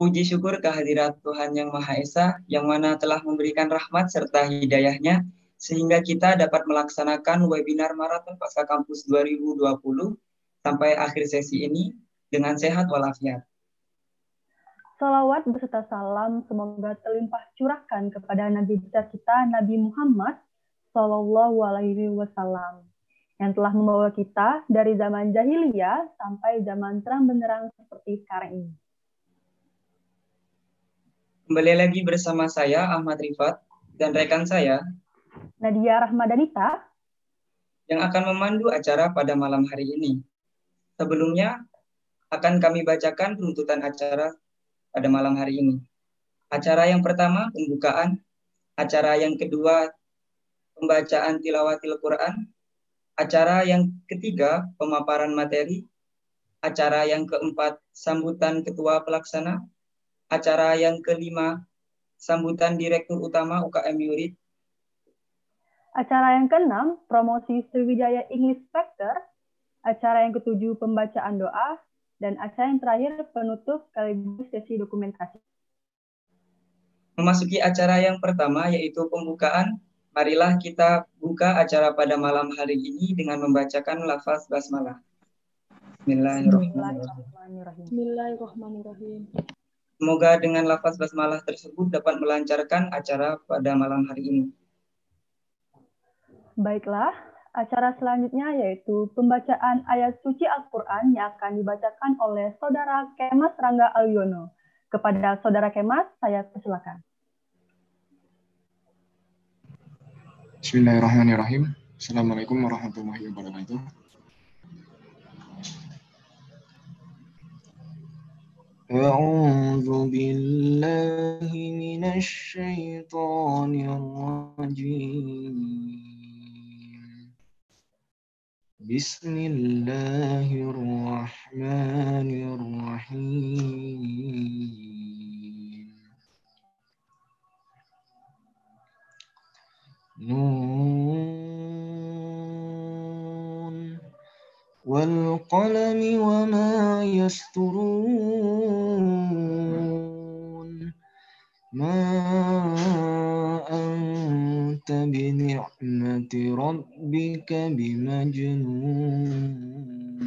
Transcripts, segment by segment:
Puji syukur kehadirat Tuhan Yang Maha Esa, yang mana telah memberikan rahmat serta hidayahnya, sehingga kita dapat melaksanakan webinar Maraton Pasca Kampus 2020 sampai akhir sesi ini dengan sehat walafiat. Salawat beserta salam semoga terlimpah curahkan kepada Nabi besar kita, Nabi Muhammad Sallallahu Alaihi Wasallam, yang telah membawa kita dari zaman jahiliyah sampai zaman terang benderang seperti sekarang ini. Kembali lagi bersama saya, Ahmad Rifat, dan rekan saya, Nadia Rahmadanita, yang akan memandu acara pada malam hari ini. Sebelumnya, akan kami bacakan runtutan acara pada malam hari ini. Acara yang pertama, pembukaan. Acara yang kedua, pembacaan tilawatil Quran. Acara yang ketiga, pemaparan materi. Acara yang keempat, sambutan ketua pelaksana. Acara yang kelima, sambutan Direktur Utama UKM Yurid. Acara yang keenam, promosi Sriwijaya English Factor. Acara yang ketujuh, pembacaan doa. Dan acara yang terakhir, penutup sekaligus sesi dokumentasi. Memasuki acara yang pertama, yaitu pembukaan. Marilah kita buka acara pada malam hari ini dengan membacakan lafaz basmalah. Bismillahirrahmanirrahim. Bismillahirrahmanirrahim. Semoga dengan lafaz basmalah tersebut dapat melancarkan acara pada malam hari ini. Baiklah, acara selanjutnya yaitu pembacaan ayat suci Al-Quran yang akan dibacakan oleh Saudara Kemas Rangga Aliono. Kepada Saudara Kemas, saya persilakan. Bismillahirrahmanirrahim. Assalamualaikum warahmatullahi wabarakatuh. A'udzu billahi minasy syaithanir rajim. Bismillahirrahmanirrahim. Nun wal qalami wa ma yasturun ma anta bi ni'mati rabbika bimajnun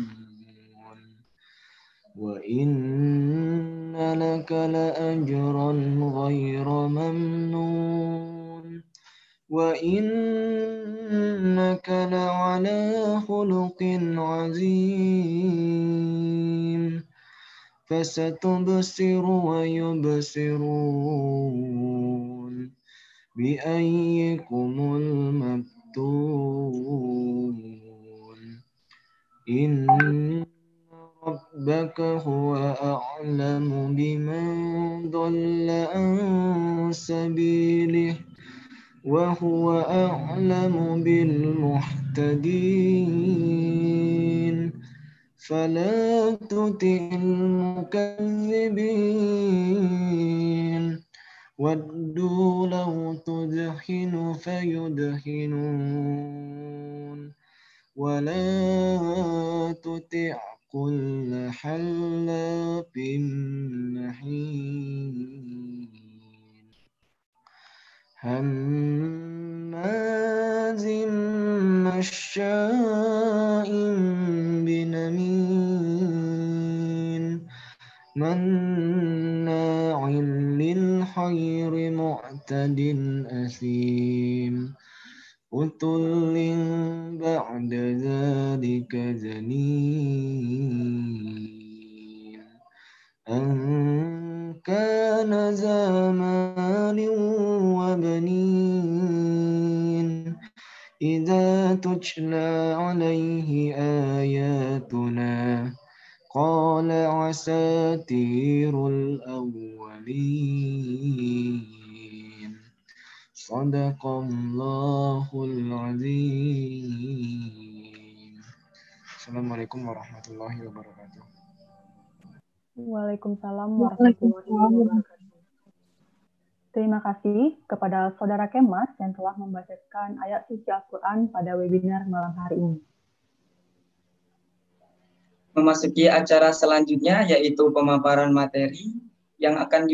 wa inna laka la ajran ghayra mamnun wa innaka la'ala khuluqin azim fasatubsiru wa yubsirun biayyikumul maftun inna rabbaka huwa a'lamu biman dhalla an sabilihi وهو أعلم بالمهتدين فلا تطع المكذبين ودوا لو تدهن فيدهنون ولا تطع كل حلاف مهين هماز مشاء بنميم مناع للخير معتد أثيم عتل بعد ذلك زنيم أن كان ذا مال وبنين إذا تتلى عليه آياتنا قال أساطير الأولين صدق الله العظيم. Assalamualaikum warahmatullahi wabarakatuh. Waalaikumsalam warahmatullahi wabarakatuh. Terima kasih kepada Saudara Kemas yang telah membacakan ayat suci Al-Quran pada webinar malam hari ini. Memasuki acara selanjutnya yaitu pemaparan materi. yang akan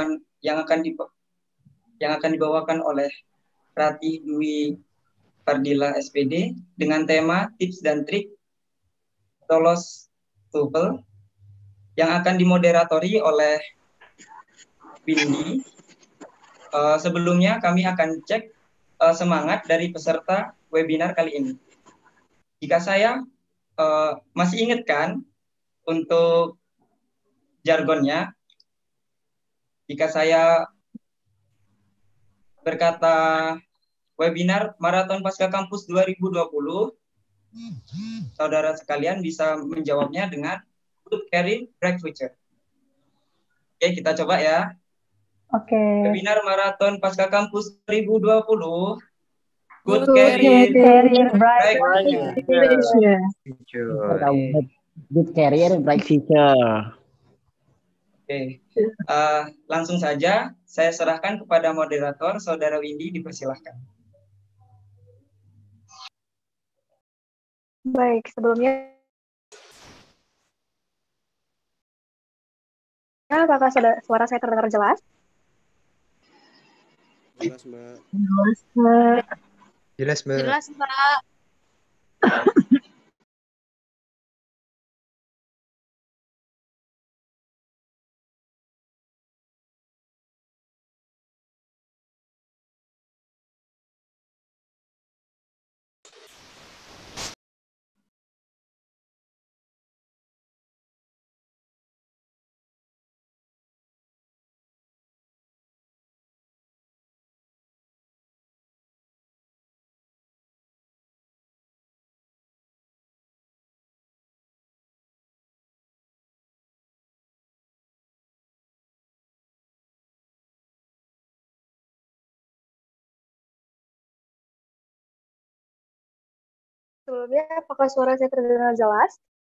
dibawakan oleh Ratih Dwi Fardila SPD dengan tema tips dan trik lolos TOEFL yang akan dimoderatori oleh Windy. Sebelumnya kami akan cek semangat dari peserta webinar kali ini. Jika saya masih ingat kan untuk jargonnya, jika saya berkata webinar Maraton Pasca Kampus 2020, saudara sekalian bisa menjawabnya dengan Good Career, Bright Future. Oke, kita coba ya. Oke. Webinar Maraton Pasca Kampus 2020, Good Career, Bright Future. Good career, bright future. Oke, langsung saja saya serahkan kepada moderator, Saudara Windy, dipersilahkan. Baik, sebelumnya apakah suara saya terdengar jelas? Jelas, Mbak. Jelas, Mbak. Jelas, Mbak. Jelas, Mbak. Sebelumnya, apakah suara saya terdengar jelas?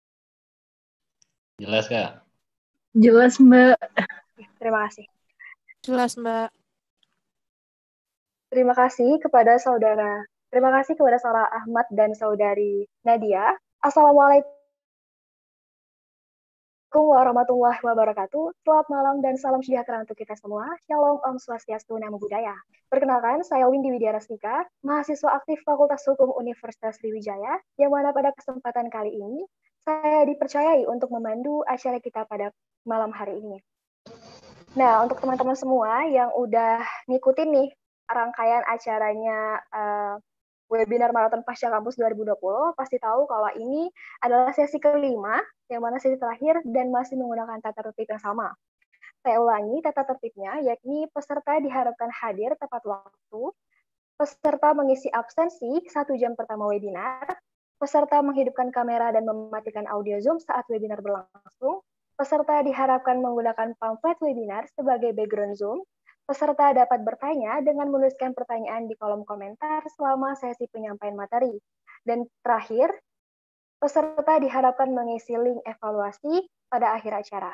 Jelas, Kak? Jelas, Mbak. Terima kasih. Jelas, Mbak. Terima kasih kepada saudara Ahmad dan saudari Nadia. Assalamualaikum warahmatullahi wabarakatuh. Selamat malam dan salam sejahtera untuk kita semua. Shalom, Om Swastiastu, Namo Buddhaya. Perkenalkan, saya Windy Widya Rastika, mahasiswa aktif Fakultas Hukum Universitas Sriwijaya, yang mana pada kesempatan kali ini, saya dipercayai untuk memandu acara kita pada malam hari ini. Nah, untuk teman-teman semua yang udah ngikutin nih rangkaian acaranya webinar Maraton Pasca Kampus 2020, pasti tahu kalau ini adalah sesi kelima, yang mana sesi terakhir dan masih menggunakan tata tertib yang sama. Saya ulangi tata tertibnya, yakni peserta diharapkan hadir tepat waktu, peserta mengisi absensi 1 jam pertama webinar, peserta menghidupkan kamera dan mematikan audio Zoom saat webinar berlangsung, peserta diharapkan menggunakan pamflet webinar sebagai background Zoom, peserta dapat bertanya dengan menuliskan pertanyaan di kolom komentar selama sesi penyampaian materi. Dan terakhir, peserta diharapkan mengisi link evaluasi pada akhir acara.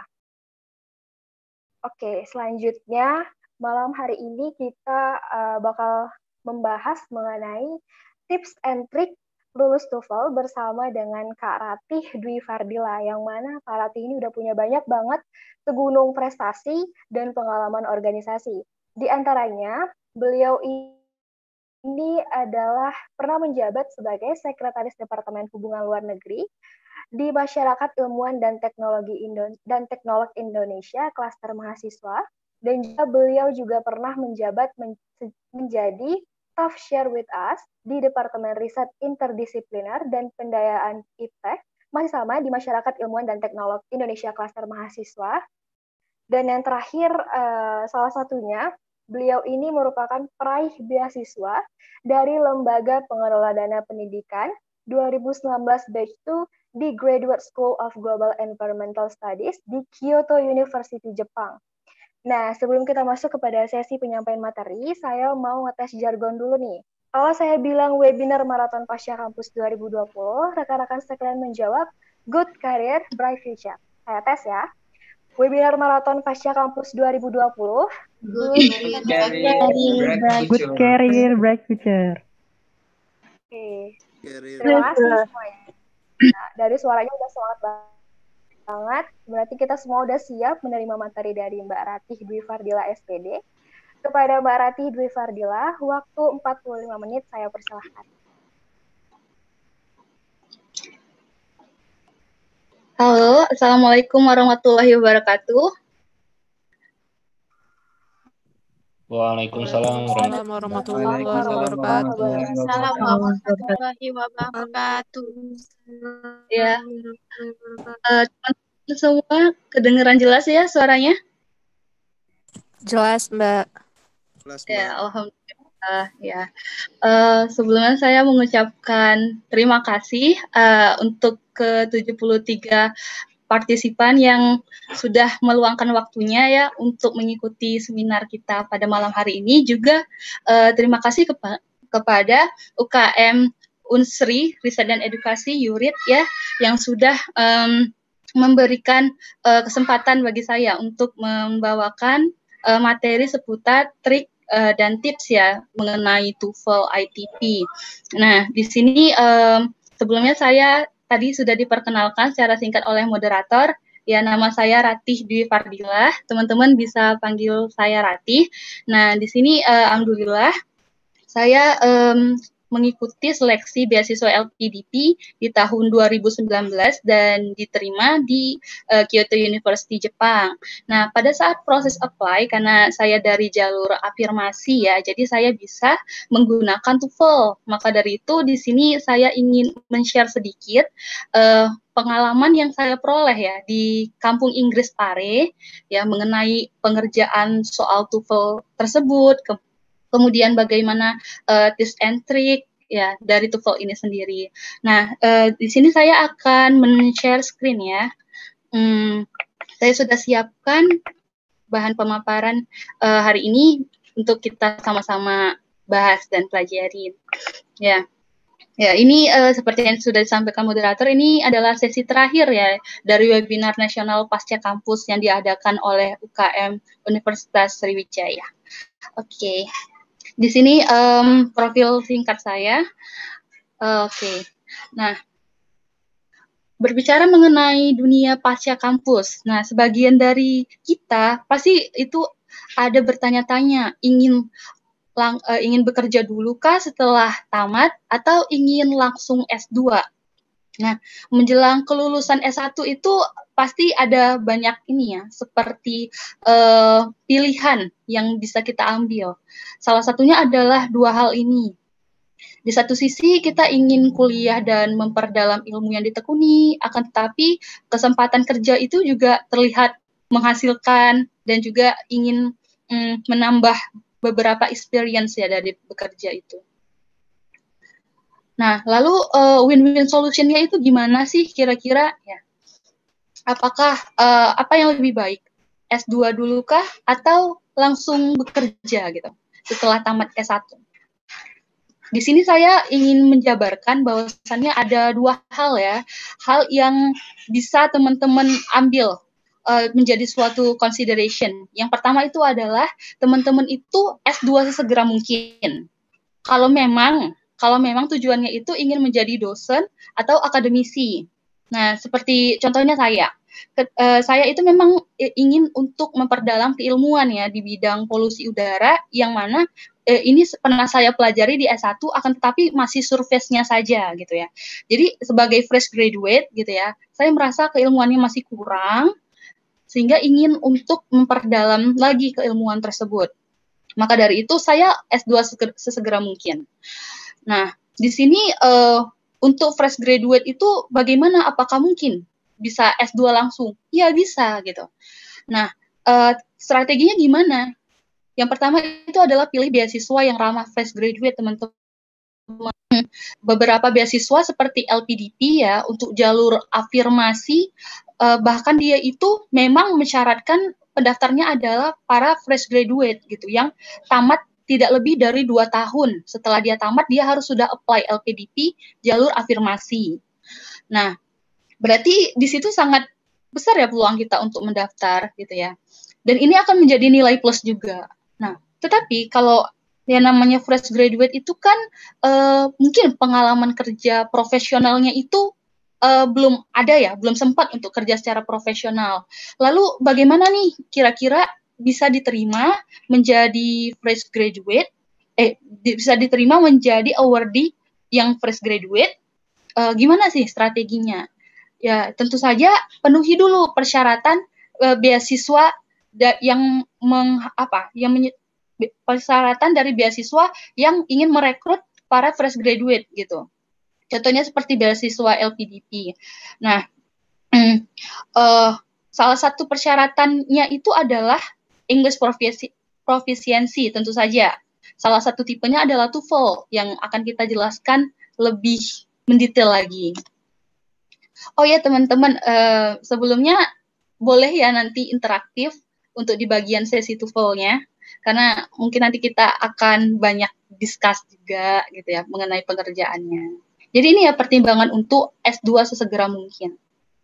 Oke, selanjutnya malam hari ini kita bakal membahas mengenai tips and trick lulus TOEFL bersama dengan Kak Ratih Dwi Fardila, yang mana Kak Ratih ini udah punya banyak banget segunung prestasi dan pengalaman organisasi. Di antaranya, beliau ini adalah pernah menjabat sebagai Sekretaris Departemen Hubungan Luar Negeri di Masyarakat Ilmuwan dan Teknolog Indonesia, Klaster Mahasiswa, dan juga beliau juga pernah menjabat menjadi Staff Share with Us di Departemen Riset Interdisipliner dan Pendayaan IPTEK, masih sama di Masyarakat Ilmuwan dan Teknolog Indonesia Klaster Mahasiswa. Dan yang terakhir, salah satunya, beliau ini merupakan peraih beasiswa dari Lembaga Pengelola Dana Pendidikan 2019 Batch 2 di Graduate School of Global Environmental Studies di Kyoto University, Jepang. Nah, sebelum kita masuk kepada sesi penyampaian materi, saya mau ngetes jargon dulu nih. Kalau saya bilang webinar Maraton Pasca Kampus 2020, rekan-rekan sekalian menjawab Good Career, Bright Future. Saya tes ya. Webinar Maraton Pasca Kampus 2020. Good Career, Bright Future. Oke. Terima kasih semuanya. Nah, dari suaranya udah semangat banget. Sangat, berarti kita semua udah siap menerima materi dari Mbak Ratih Dwi Fardila SPD. Kepada Mbak Ratih Dwi Fardila, waktu 45 menit saya persilahkan. Halo, Assalamualaikum warahmatullahi wabarakatuh. Waalaikumsalam warahmatullahi wabarakatuh. warahmatullahi wabarakatuh. Ya, teman-teman semua kedengeran jelas ya suaranya? Jelas, Mbak. Jelas, Ya, Mbak. alhamdulillah ya. Sebelumnya saya mengucapkan terima kasih untuk ke-73 partisipan yang sudah meluangkan waktunya ya untuk mengikuti seminar kita pada malam hari ini. Juga terima kasih kepada UKM Unsri Riset dan Edukasi Yurit ya yang sudah memberikan kesempatan bagi saya untuk membawakan materi seputar trik dan tips ya mengenai TOEFL ITP. Nah, di sini sebelumnya saya tadi sudah diperkenalkan secara singkat oleh moderator. Ya, nama saya Ratih Dwi Fardila. Teman-teman bisa panggil saya Ratih. Nah, di sini alhamdulillah saya mengikuti seleksi beasiswa LPDP di tahun 2019 dan diterima di Kyoto University Jepang. Nah, pada saat proses apply, karena saya dari jalur afirmasi ya, jadi saya bisa menggunakan TOEFL. Maka dari itu di sini saya ingin men-share sedikit pengalaman yang saya peroleh ya di Kampung Inggris Pare ya mengenai pengerjaan soal TOEFL tersebut. Kemudian bagaimana tips and trick ya dari TOEFL ini sendiri. Nah, di sini saya akan men-share screen ya. Saya sudah siapkan bahan pemaparan hari ini untuk kita sama-sama bahas dan pelajari. Ya. Ya, ini seperti yang sudah disampaikan moderator, ini adalah sesi terakhir ya dari webinar nasional pasca kampus yang diadakan oleh UKM Universitas Sriwijaya. Oke. Di sini profil singkat saya. Oke. Nah, berbicara mengenai dunia pasca kampus. Nah, sebagian dari kita pasti itu ada bertanya-tanya, ingin bekerja dulu kah setelah tamat atau ingin langsung S2? Nah, menjelang kelulusan S1 itu pasti ada banyak ini ya, seperti pilihan yang bisa kita ambil. Salah satunya adalah dua hal ini. Di satu sisi kita ingin kuliah dan memperdalam ilmu yang ditekuni, akan tetapi kesempatan kerja itu juga terlihat menghasilkan dan juga ingin menambah beberapa experience ya dari bekerja itu. Nah, lalu win-win solution-nya itu gimana sih kira-kira ya? Apakah apa yang lebih baik? S2 dulu kah atau langsung bekerja gitu setelah tamat S1? Di sini saya ingin menjabarkan bahwasannya ada dua hal ya, hal yang bisa teman-teman ambil menjadi suatu consideration. Yang pertama itu adalah teman-teman itu S2 sesegera mungkin. Kalau memang tujuannya itu ingin menjadi dosen atau akademisi. Nah, seperti contohnya saya itu memang ingin untuk memperdalam keilmuan ya di bidang polusi udara yang mana ini pernah saya pelajari di S1 akan tetapi masih surface-nya saja gitu ya. Jadi sebagai fresh graduate gitu ya, saya merasa keilmuannya masih kurang sehingga ingin untuk memperdalam lagi keilmuan tersebut. Maka dari itu saya S2 sesegera mungkin. Nah, di sini untuk fresh graduate itu bagaimana? Apakah mungkin bisa S2 langsung? Ya bisa gitu. Nah, strateginya gimana? Yang pertama itu adalah pilih beasiswa yang ramah fresh graduate, teman-teman. Beberapa beasiswa seperti LPDP ya untuk jalur afirmasi, bahkan dia itu memang mensyaratkan pendaftarnya adalah para fresh graduate gitu yang tamat tidak lebih dari 2 tahun. Setelah dia tamat, dia harus sudah apply LPDP jalur afirmasi. Nah, berarti di situ sangat besar ya peluang kita untuk mendaftar gitu ya. Dan ini akan menjadi nilai plus juga. Nah, tetapi kalau yang namanya fresh graduate itu kan mungkin pengalaman kerja profesionalnya itu belum ada ya, belum sempat untuk kerja secara profesional. Lalu bagaimana nih kira-kira bisa diterima menjadi fresh graduate, bisa diterima menjadi awardee yang fresh graduate? Gimana sih strateginya? Ya, tentu saja penuhi dulu persyaratan beasiswa yang persyaratan dari beasiswa yang ingin merekrut para fresh graduate gitu. Contohnya seperti beasiswa LPDP. Nah, salah satu persyaratannya itu adalah English proficiency tentu saja. Salah satu tipenya adalah TOEFL yang akan kita jelaskan lebih mendetail lagi. Oh ya teman-teman, sebelumnya boleh ya nanti interaktif untuk di bagian sesi TOEFL-nya, karena mungkin nanti kita akan banyak discuss juga gitu ya mengenai pengerjaannya. Jadi ini ya pertimbangan untuk S2 sesegera mungkin.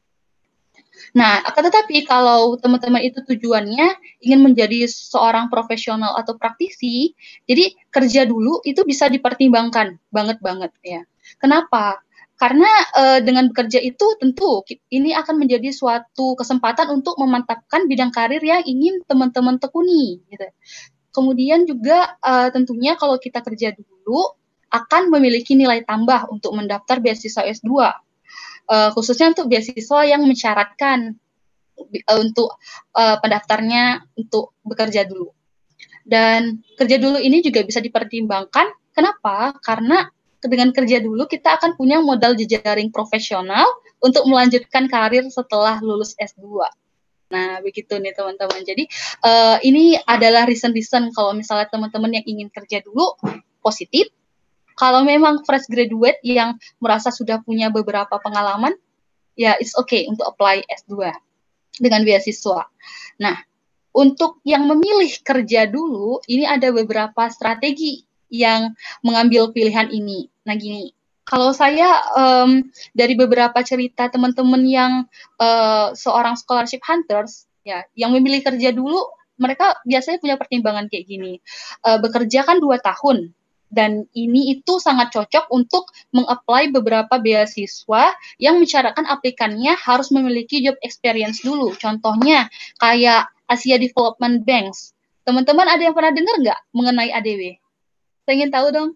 Nah, akan tetapi kalau teman-teman itu tujuannya ingin menjadi seorang profesional atau praktisi, jadi kerja dulu itu bisa dipertimbangkan banget ya. Kenapa? Karena dengan bekerja itu tentu ini akan menjadi suatu kesempatan untuk memantapkan bidang karir yang ingin teman-teman tekuni. Gitu. Kemudian juga tentunya kalau kita kerja dulu akan memiliki nilai tambah untuk mendaftar beasiswa S2. Khususnya untuk beasiswa yang mensyaratkan untuk pendaftarnya untuk bekerja dulu. Dan kerja dulu ini juga bisa dipertimbangkan. Kenapa? Karena dengan kerja dulu kita akan punya modal jejaring profesional untuk melanjutkan karir setelah lulus S2. Nah, begitu nih teman-teman. Jadi ini adalah reason kalau misalnya teman-teman yang ingin kerja dulu positif. Kalau memang fresh graduate yang merasa sudah punya beberapa pengalaman, ya it's okay untuk apply S2 dengan beasiswa. Nah, untuk yang memilih kerja dulu, ini ada beberapa strategi yang mengambil pilihan ini. Nah, gini, kalau saya dari beberapa cerita teman-teman yang seorang scholarship hunters, ya, yang memilih kerja dulu, mereka biasanya punya pertimbangan kayak gini. Bekerja kan 2 tahun, dan ini itu sangat cocok untuk meng-apply beberapa beasiswa yang mensyaratkan aplikannya harus memiliki job experience dulu. Contohnya kayak Asia Development Banks. Teman-teman ada yang pernah dengar nggak mengenai ADW? Saya ingin tahu dong.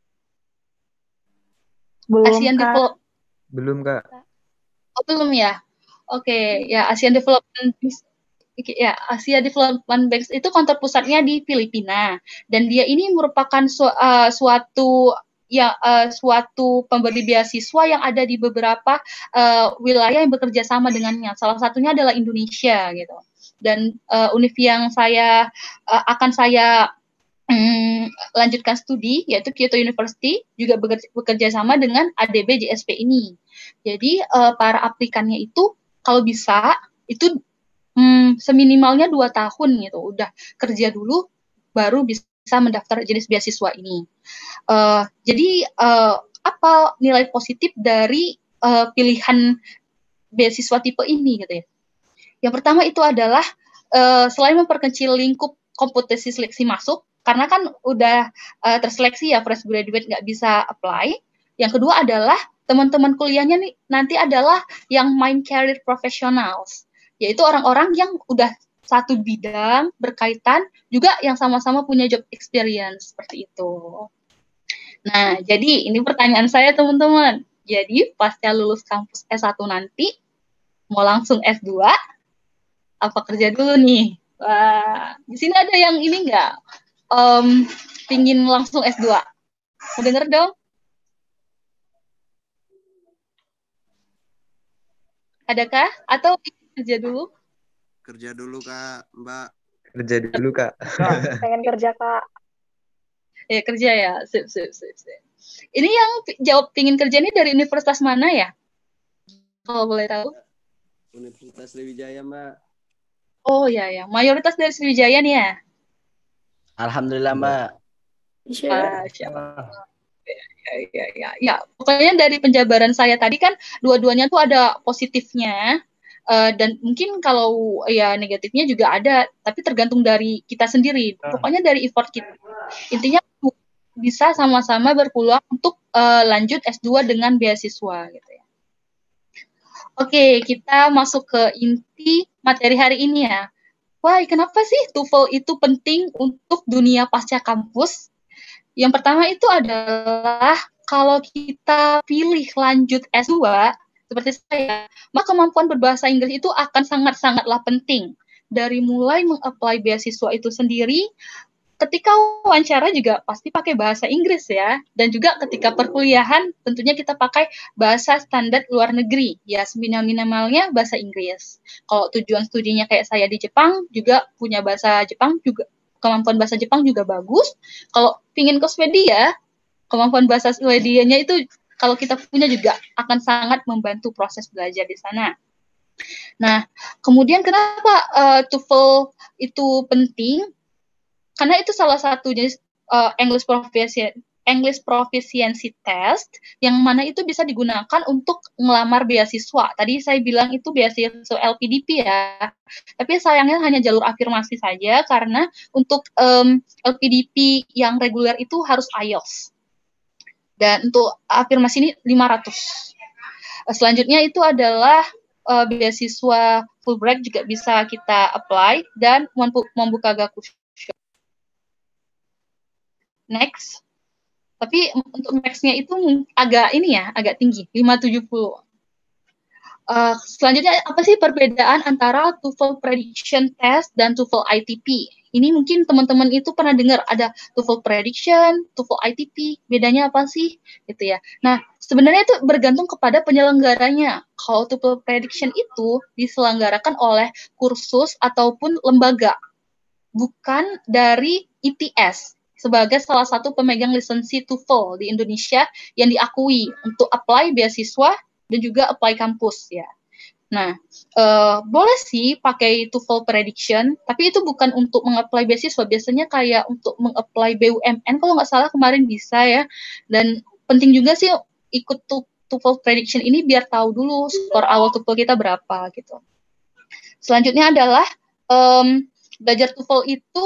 Belum, Kak. Oh, belum ya? Oke, ya Asian Development Banks. Ya, Asia Development Banks itu kantor pusatnya di Filipina, dan dia ini merupakan suatu pemberi beasiswa yang ada di beberapa wilayah yang bekerja sama dengannya. Salah satunya adalah Indonesia gitu. Dan univ yang akan saya lanjutkan studi yaitu Kyoto University juga bekerja sama dengan ADB JSP ini. Jadi para aplikannya itu kalau bisa itu seminimalnya 2 tahun gitu, udah kerja dulu baru bisa mendaftar jenis beasiswa ini. Jadi apa nilai positif dari pilihan beasiswa tipe ini gitu ya? Yang pertama itu adalah selain memperkecil lingkup kompetensi seleksi masuk, karena kan udah terseleksi ya fresh graduate nggak bisa apply. Yang kedua adalah teman-teman kuliahnya nih nanti adalah yang main career professionals, yaitu orang-orang yang udah satu bidang berkaitan juga yang sama-sama punya job experience seperti itu. Nah, jadi ini pertanyaan saya teman-teman. Jadi pasca lulus kampus S1 nanti mau langsung S2 apa kerja dulu nih? Wah, di sini ada yang ini nggak? Pingin langsung S2? Mau denger dong? Adakah? Atau kerja dulu? Kerja dulu, Kak, Mbak. Kerja dulu, Kak. Pengen kerja, Kak. Ya, kerja ya. Sip. Ini yang jawab pingin kerja ini dari universitas mana ya? Kalau boleh tahu. Universitas Sriwijaya, Mbak. Oh ya. Mayoritas dari Sriwijaya nih ya? Alhamdulillah, Mbak. Ya, pokoknya dari penjabaran saya tadi kan dua-duanya tuh ada positifnya dan mungkin kalau ya negatifnya juga ada, tapi tergantung dari kita sendiri. Pokoknya dari effort kita. Intinya bisa sama-sama berpeluang untuk lanjut S2 dengan beasiswa gitu ya. Oke, kita masuk ke inti materi hari ini ya. Wah, kenapa sih TOEFL itu penting untuk dunia pasca kampus? Yang pertama itu adalah kalau kita pilih lanjut S2, seperti saya, maka kemampuan berbahasa Inggris itu akan sangat-sangatlah penting. Dari mulai meng-apply beasiswa itu sendiri, ketika wawancara juga pasti pakai bahasa Inggris ya, dan juga ketika perkuliahan tentunya kita pakai bahasa standar luar negeri, ya seminimal-minimalnya bahasa Inggris. Kalau tujuan studinya kayak saya di Jepang, juga punya bahasa Jepang juga, kemampuan bahasa Jepang juga bagus. Kalau pingin ke Swedia, kemampuan bahasa Swedianya itu kalau kita punya juga akan sangat membantu proses belajar di sana. Nah, kemudian kenapa TOEFL itu penting? Karena itu salah satu jenis English Proficiency Test yang mana itu bisa digunakan untuk ngelamar beasiswa. Tadi saya bilang itu beasiswa LPDP ya. Tapi sayangnya hanya jalur afirmasi saja karena untuk LPDP yang reguler itu harus IELTS. Dan untuk afirmasi ini 500. Selanjutnya itu adalah beasiswa Fulbright juga bisa kita apply dan membuka Gaku. Next. Tapi untuk max-nya itu agak ini ya, agak tinggi, 570. Selanjutnya apa sih perbedaan antara TOEFL Prediction Test dan TOEFL ITP? Ini mungkin teman-teman itu pernah dengar ada TOEFL Prediction, TOEFL ITP, bedanya apa sih? Gitu ya. Nah, sebenarnya itu bergantung kepada penyelenggaranya. Kalau TOEFL Prediction itu diselenggarakan oleh kursus ataupun lembaga, bukan dari ITS sebagai salah satu pemegang lisensi TOEFL di Indonesia yang diakui untuk apply beasiswa dan juga apply kampus ya. Nah, boleh sih pakai TOEFL Prediction, tapi itu bukan untuk mengapply beasiswa. Biasanya kayak untuk mengapply BUMN, kalau nggak salah kemarin bisa ya. Dan penting juga sih ikut TOEFL Prediction ini biar tahu dulu skor awal TOEFL kita berapa gitu. Selanjutnya adalah belajar TOEFL itu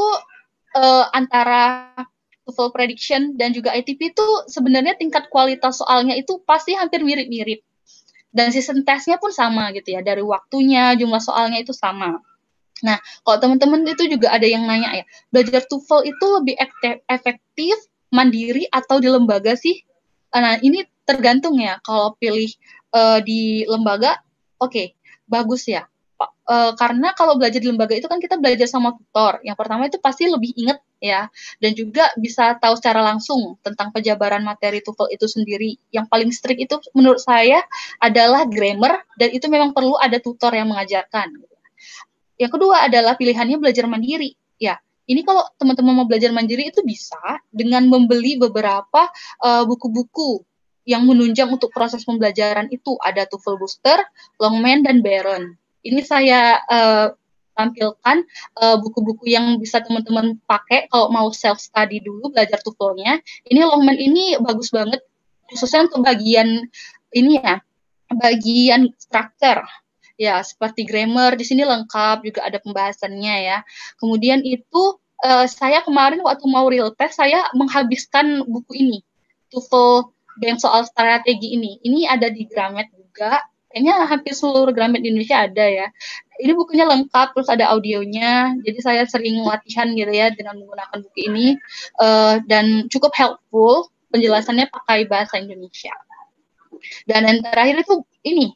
antara TOEFL Prediction dan juga ITP itu sebenarnya tingkat kualitas soalnya itu pasti hampir mirip-mirip. Dan sistem tesnya pun sama gitu ya, dari waktunya, jumlah soalnya itu sama. Nah, kalau teman-teman itu juga ada yang nanya ya, belajar TOEFL itu lebih efektif, mandiri, atau di lembaga sih? Nah, ini tergantung ya, kalau pilih di lembaga, oke, bagus ya. Karena kalau belajar di lembaga itu kan kita belajar sama tutor. Yang pertama itu pasti lebih ingat ya, dan juga bisa tahu secara langsung tentang penjabaran materi TOEFL itu sendiri. Yang paling strict itu menurut saya adalah grammar, dan itu memang perlu ada tutor yang mengajarkan. Yang kedua adalah pilihannya belajar mandiri. Ya, ini kalau teman-teman mau belajar mandiri itu bisa dengan membeli beberapa buku-buku yang menunjang untuk proses pembelajaran itu. Ada TOEFL Booster, Longman, dan Barron. Ini saya tampilkan buku-buku yang bisa teman-teman pakai kalau mau self-study dulu belajar TOEFL-nya. Ini Longman ini bagus banget, khususnya untuk bagian ini ya, bagian structure. Ya, seperti grammar, di sini lengkap, juga ada pembahasannya ya. Kemudian itu saya kemarin waktu mau real test, saya menghabiskan buku ini, TOEFL Bank Soal Strategi ini. Ini ada di Gramet juga, kayaknya hampir seluruh Gramet di Indonesia ada ya. Ini bukunya lengkap, terus ada audionya, jadi saya sering latihan gitu ya dengan menggunakan buku ini, dan cukup helpful, penjelasannya pakai bahasa Indonesia. Dan yang terakhir itu ini,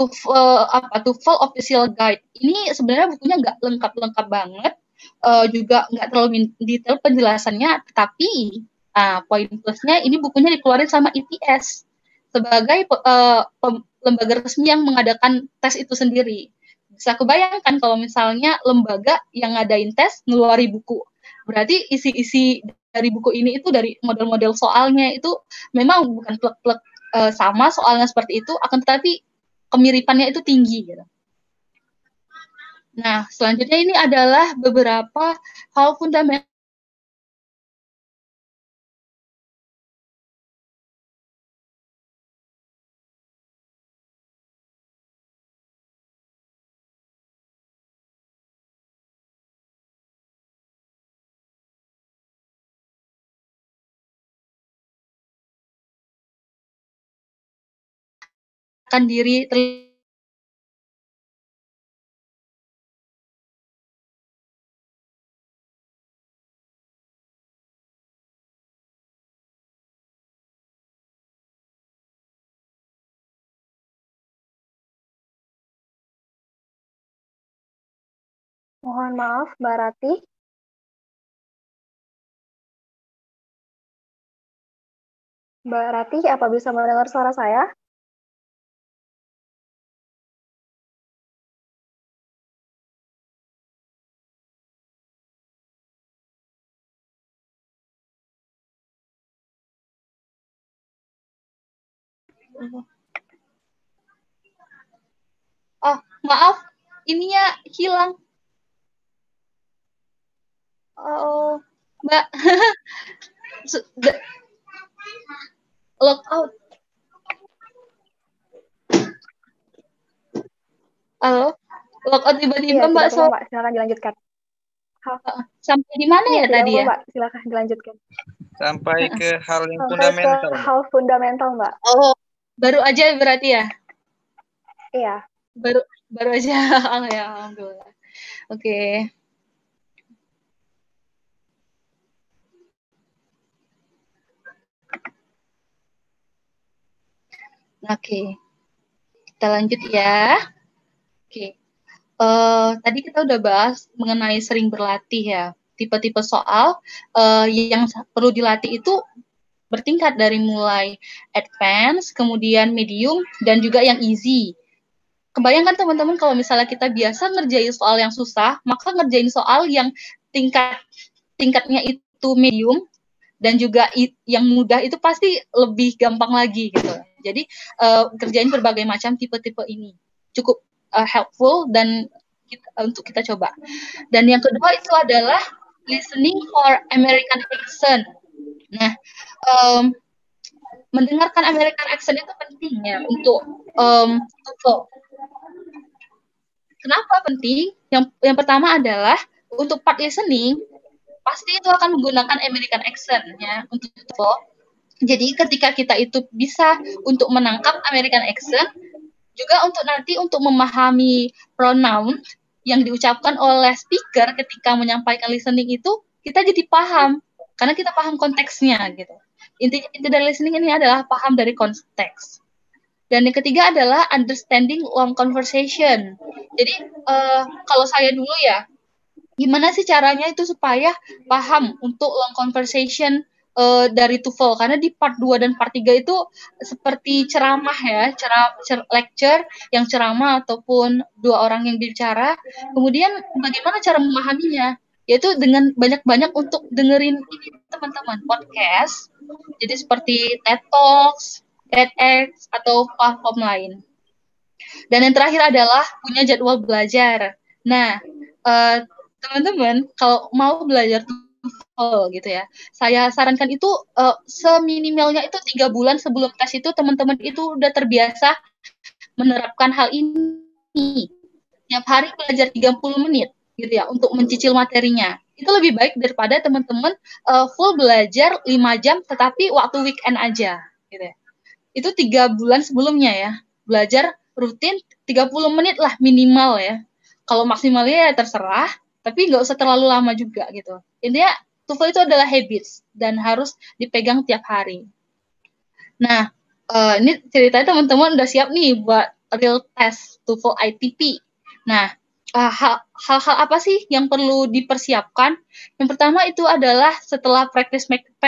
TOEFL Official Guide. Ini sebenarnya bukunya nggak lengkap-lengkap banget, juga nggak terlalu detail penjelasannya, tapi poin plusnya ini bukunya dikeluarin sama ITS sebagai lembaga resmi yang mengadakan tes itu sendiri. Bisa kebayangkan kalau misalnya lembaga yang ngadain tes ngeluari buku, berarti isi-isi dari buku ini itu dari model-model soalnya itu memang bukan plek-plek sama soalnya seperti itu, akan tetapi kemiripannya itu tinggi gitu. Nah, selanjutnya ini adalah beberapa hal fundamental diri Mohon maaf, Mbak Ratih. Mbak Ratih, apa bisa mendengar suara saya? Oh, maaf, ininya hilang. Oh, Mbak. Lock out. Halo, lock out tiba-tiba Iya, Mbak. tidak apa-apa, Mbak. Silakan dilanjutkan. Sampai di mana Iya, ya tidak tadi apa-apa, ya? Mbak. Silakan dilanjutkan. Sampai ke hal yang Sampai fundamental. ke hal fundamental, Mbak. Oh, baru aja berarti ya? Iya. Baru aja. Ya, alhamdulillah. Oke. Oke. Kita lanjut ya. Oke. Tadi kita udah bahas mengenai sering berlatih ya. Tipe-tipe soal yang perlu dilatih itu bertingkat dari mulai advance, kemudian medium, dan juga yang easy. Kebayangkan teman-teman kalau misalnya kita biasa ngerjain soal yang susah, maka ngerjain soal yang tingkatnya itu medium dan juga yang mudah itu pasti lebih gampang lagi gitu. Jadi kerjain berbagai macam tipe-tipe ini cukup helpful dan untuk kita coba. Dan yang kedua itu adalah listening for American accent. Nah, mendengarkan American accent itu penting ya untuk TOEFL. Kenapa penting? Yang pertama adalah untuk part listening pasti itu akan menggunakan American accent ya untuk TOEFL. Jadi ketika kita itu bisa untuk menangkap American accent, juga untuk nanti untuk memahami pronoun yang diucapkan oleh speaker ketika menyampaikan listening itu, kita jadi paham karena kita paham konteksnya gitu. Inti dari listening ini adalah paham dari konteks. Dan yang ketiga adalah understanding long conversation. Jadi kalau saya dulu ya, gimana sih caranya itu supaya paham untuk long conversation dari TOEFL, karena di part 2 dan part 3 itu seperti ceramah ya, lecture yang ceramah ataupun dua orang yang bicara. Kemudian bagaimana cara memahaminya? Yaitu dengan banyak-banyak untuk dengerin ini teman-teman, podcast. Jadi seperti TED Talks, TEDx atau platform lain. Dan yang terakhir adalah punya jadwal belajar. Nah, teman-teman kalau mau belajar TOEFL gitu ya, saya sarankan itu seminimalnya itu 3 bulan sebelum tes itu teman-teman itu udah terbiasa menerapkan hal ini. Tiap hari belajar 30 menit gitu ya untuk mencicil materinya. Itu lebih baik daripada teman-teman full belajar 5 jam tetapi waktu weekend aja gitu ya. Itu 3 bulan sebelumnya ya. Belajar rutin 30 menit lah minimal ya. Kalau maksimalnya ya terserah, tapi nggak usah terlalu lama juga gitu. Intinya TOEFL itu adalah habits dan harus dipegang tiap hari. Nah, ini ceritanya teman-teman udah siap nih buat real test TOEFL ITP. Nah, hal-hal apa sih yang perlu dipersiapkan? Yang pertama itu adalah setelah practice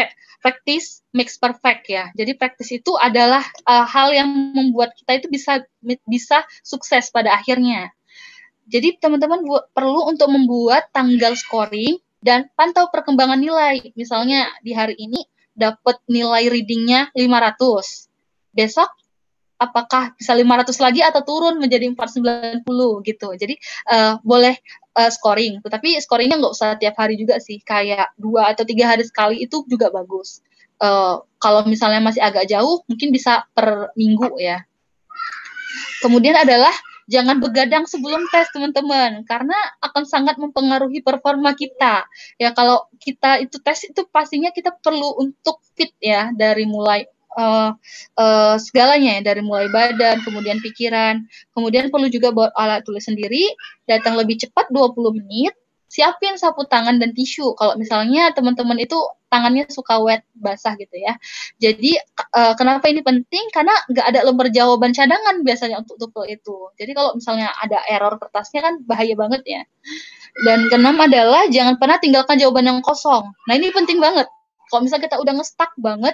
makes perfect ya. Jadi practice itu adalah hal yang membuat kita itu bisa sukses pada akhirnya. Jadi teman-teman perlu untuk membuat tanggal scoring dan pantau perkembangan nilai. Misalnya di hari ini dapat nilai readingnya 500. Besok apakah bisa 500 lagi atau turun menjadi 490 gitu. Jadi boleh scoring, tetapi scoringnya nggak usah tiap hari juga sih. Kayak 2 atau 3 hari sekali itu juga bagus. Kalau misalnya masih agak jauh, mungkin bisa per minggu ya. Kemudian adalah jangan begadang sebelum tes teman-teman, karena akan sangat mempengaruhi performa kita. Ya kalau kita itu tes itu pastinya kita perlu untuk fit ya dari mulai segalanya ya, dari mulai badan, kemudian pikiran, kemudian perlu juga bawa alat tulis sendiri, datang lebih cepat 20 menit, siapin sapu tangan dan tisu. Kalau misalnya teman-teman itu tangannya suka wet, basah gitu ya. Jadi kenapa ini penting? Karena nggak ada lembar jawaban cadangan biasanya untuk TOEFL itu. Jadi kalau misalnya ada error kertasnya kan bahaya banget ya. Dan keenam adalah jangan pernah tinggalkan jawaban yang kosong. Nah ini penting banget. Kalau misalnya kita udah nge-stuck banget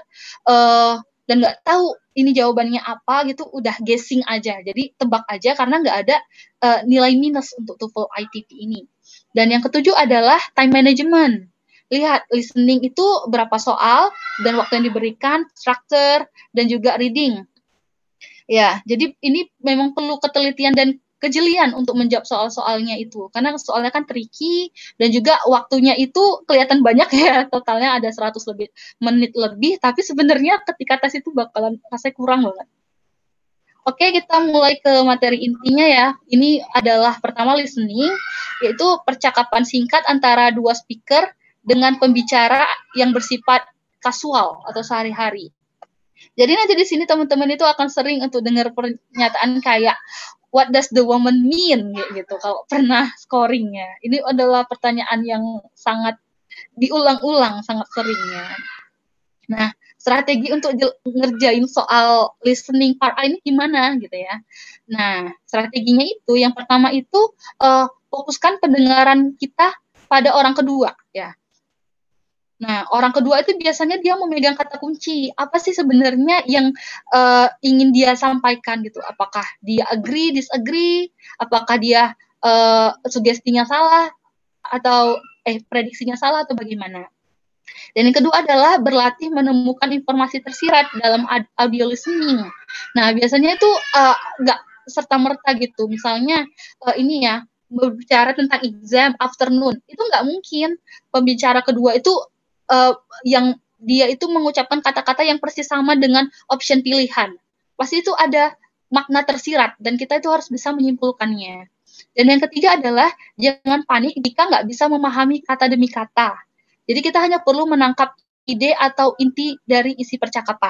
dan nggak tahu ini jawabannya apa gitu, udah guessing aja. Jadi tebak aja karena nggak ada nilai minus untuk TOEFL ITP ini. Dan yang ketujuh adalah time management. Lihat, listening itu berapa soal dan waktu yang diberikan, structure, dan juga reading. Ya, jadi ini memang perlu ketelitian dan kejelian untuk menjawab soal-soalnya itu. Karena soalnya kan tricky dan juga waktunya itu kelihatan banyak ya. Totalnya ada 100 menit lebih, tapi sebenarnya ketika tes itu bakalan rasanya kurang banget. Oke, kita mulai ke materi intinya ya. Ini adalah pertama listening, yaitu percakapan singkat antara dua speaker dengan pembicara yang bersifat kasual atau sehari-hari. Jadi nanti di sini teman-teman itu akan sering untuk dengar pernyataan kayak what does the woman mean gitu kalau pernah scoringnya. Ini adalah pertanyaan yang sangat diulang-ulang, sangat seringnya. Nah, strategi untuk ngerjain soal listening part A ini gimana gitu ya. Nah, strateginya itu yang pertama itu fokuskan pendengaran kita pada orang kedua ya. Nah, orang kedua itu biasanya dia memegang kata kunci. Apa sih sebenarnya yang ingin dia sampaikan gitu? Apakah dia agree, disagree? Apakah dia sugestinya salah atau prediksinya salah atau bagaimana? Dan yang kedua adalah berlatih menemukan informasi tersirat dalam audio listening. Nah, biasanya itu nggak serta-merta gitu. Misalnya ini ya, berbicara tentang exam afternoon. Itu nggak mungkin pembicara kedua itu yang dia itu mengucapkan kata-kata yang persis sama dengan option pilihan. Pasti itu ada makna tersirat dan kita itu harus bisa menyimpulkannya. Dan yang ketiga adalah jangan panik jika nggak bisa memahami kata demi kata. Jadi kita hanya perlu menangkap ide atau inti dari isi percakapan.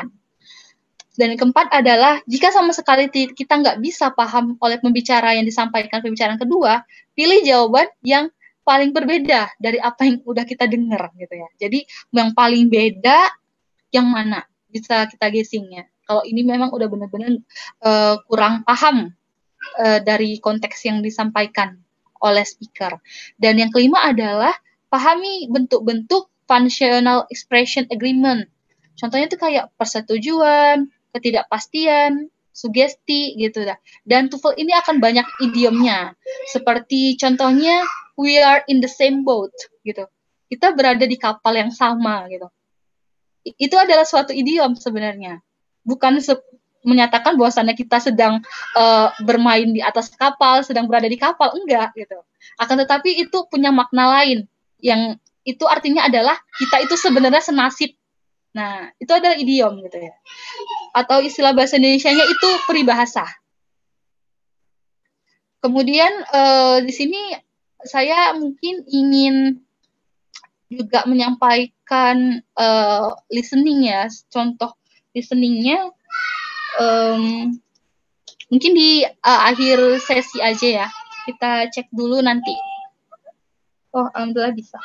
Dan yang keempat adalah jika sama sekali kita nggak bisa paham oleh pembicara yang disampaikan pembicaraan kedua, pilih jawaban yang paling berbeda dari apa yang udah kita dengar gitu ya. Jadi yang paling beda yang mana bisa kita guessingnya. Kalau ini memang udah benar-benar kurang paham dari konteks yang disampaikan oleh speaker. Dan yang kelima adalah pahami bentuk-bentuk functional expression agreement. Contohnya itu kayak persetujuan, ketidakpastian, sugesti gitu dah. Dan TOEFL ini akan banyak idiomnya. Seperti contohnya we are in the same boat gitu. Kita berada di kapal yang sama gitu. Itu adalah suatu idiom sebenarnya. Bukan menyatakan bahwasannya kita sedang bermain di atas kapal, sedang berada di kapal, enggak gitu. Akan tetapi itu punya makna lain yang itu artinya adalah kita itu sebenarnya senasib. Nah, itu adalah idiom gitu ya. Atau istilah bahasa Indonesianya itu peribahasa. Kemudian di sini saya mungkin ingin juga menyampaikan listening ya, contoh listeningnya mungkin di akhir sesi aja ya, kita cek dulu nanti. Oh, alhamdulillah bisa.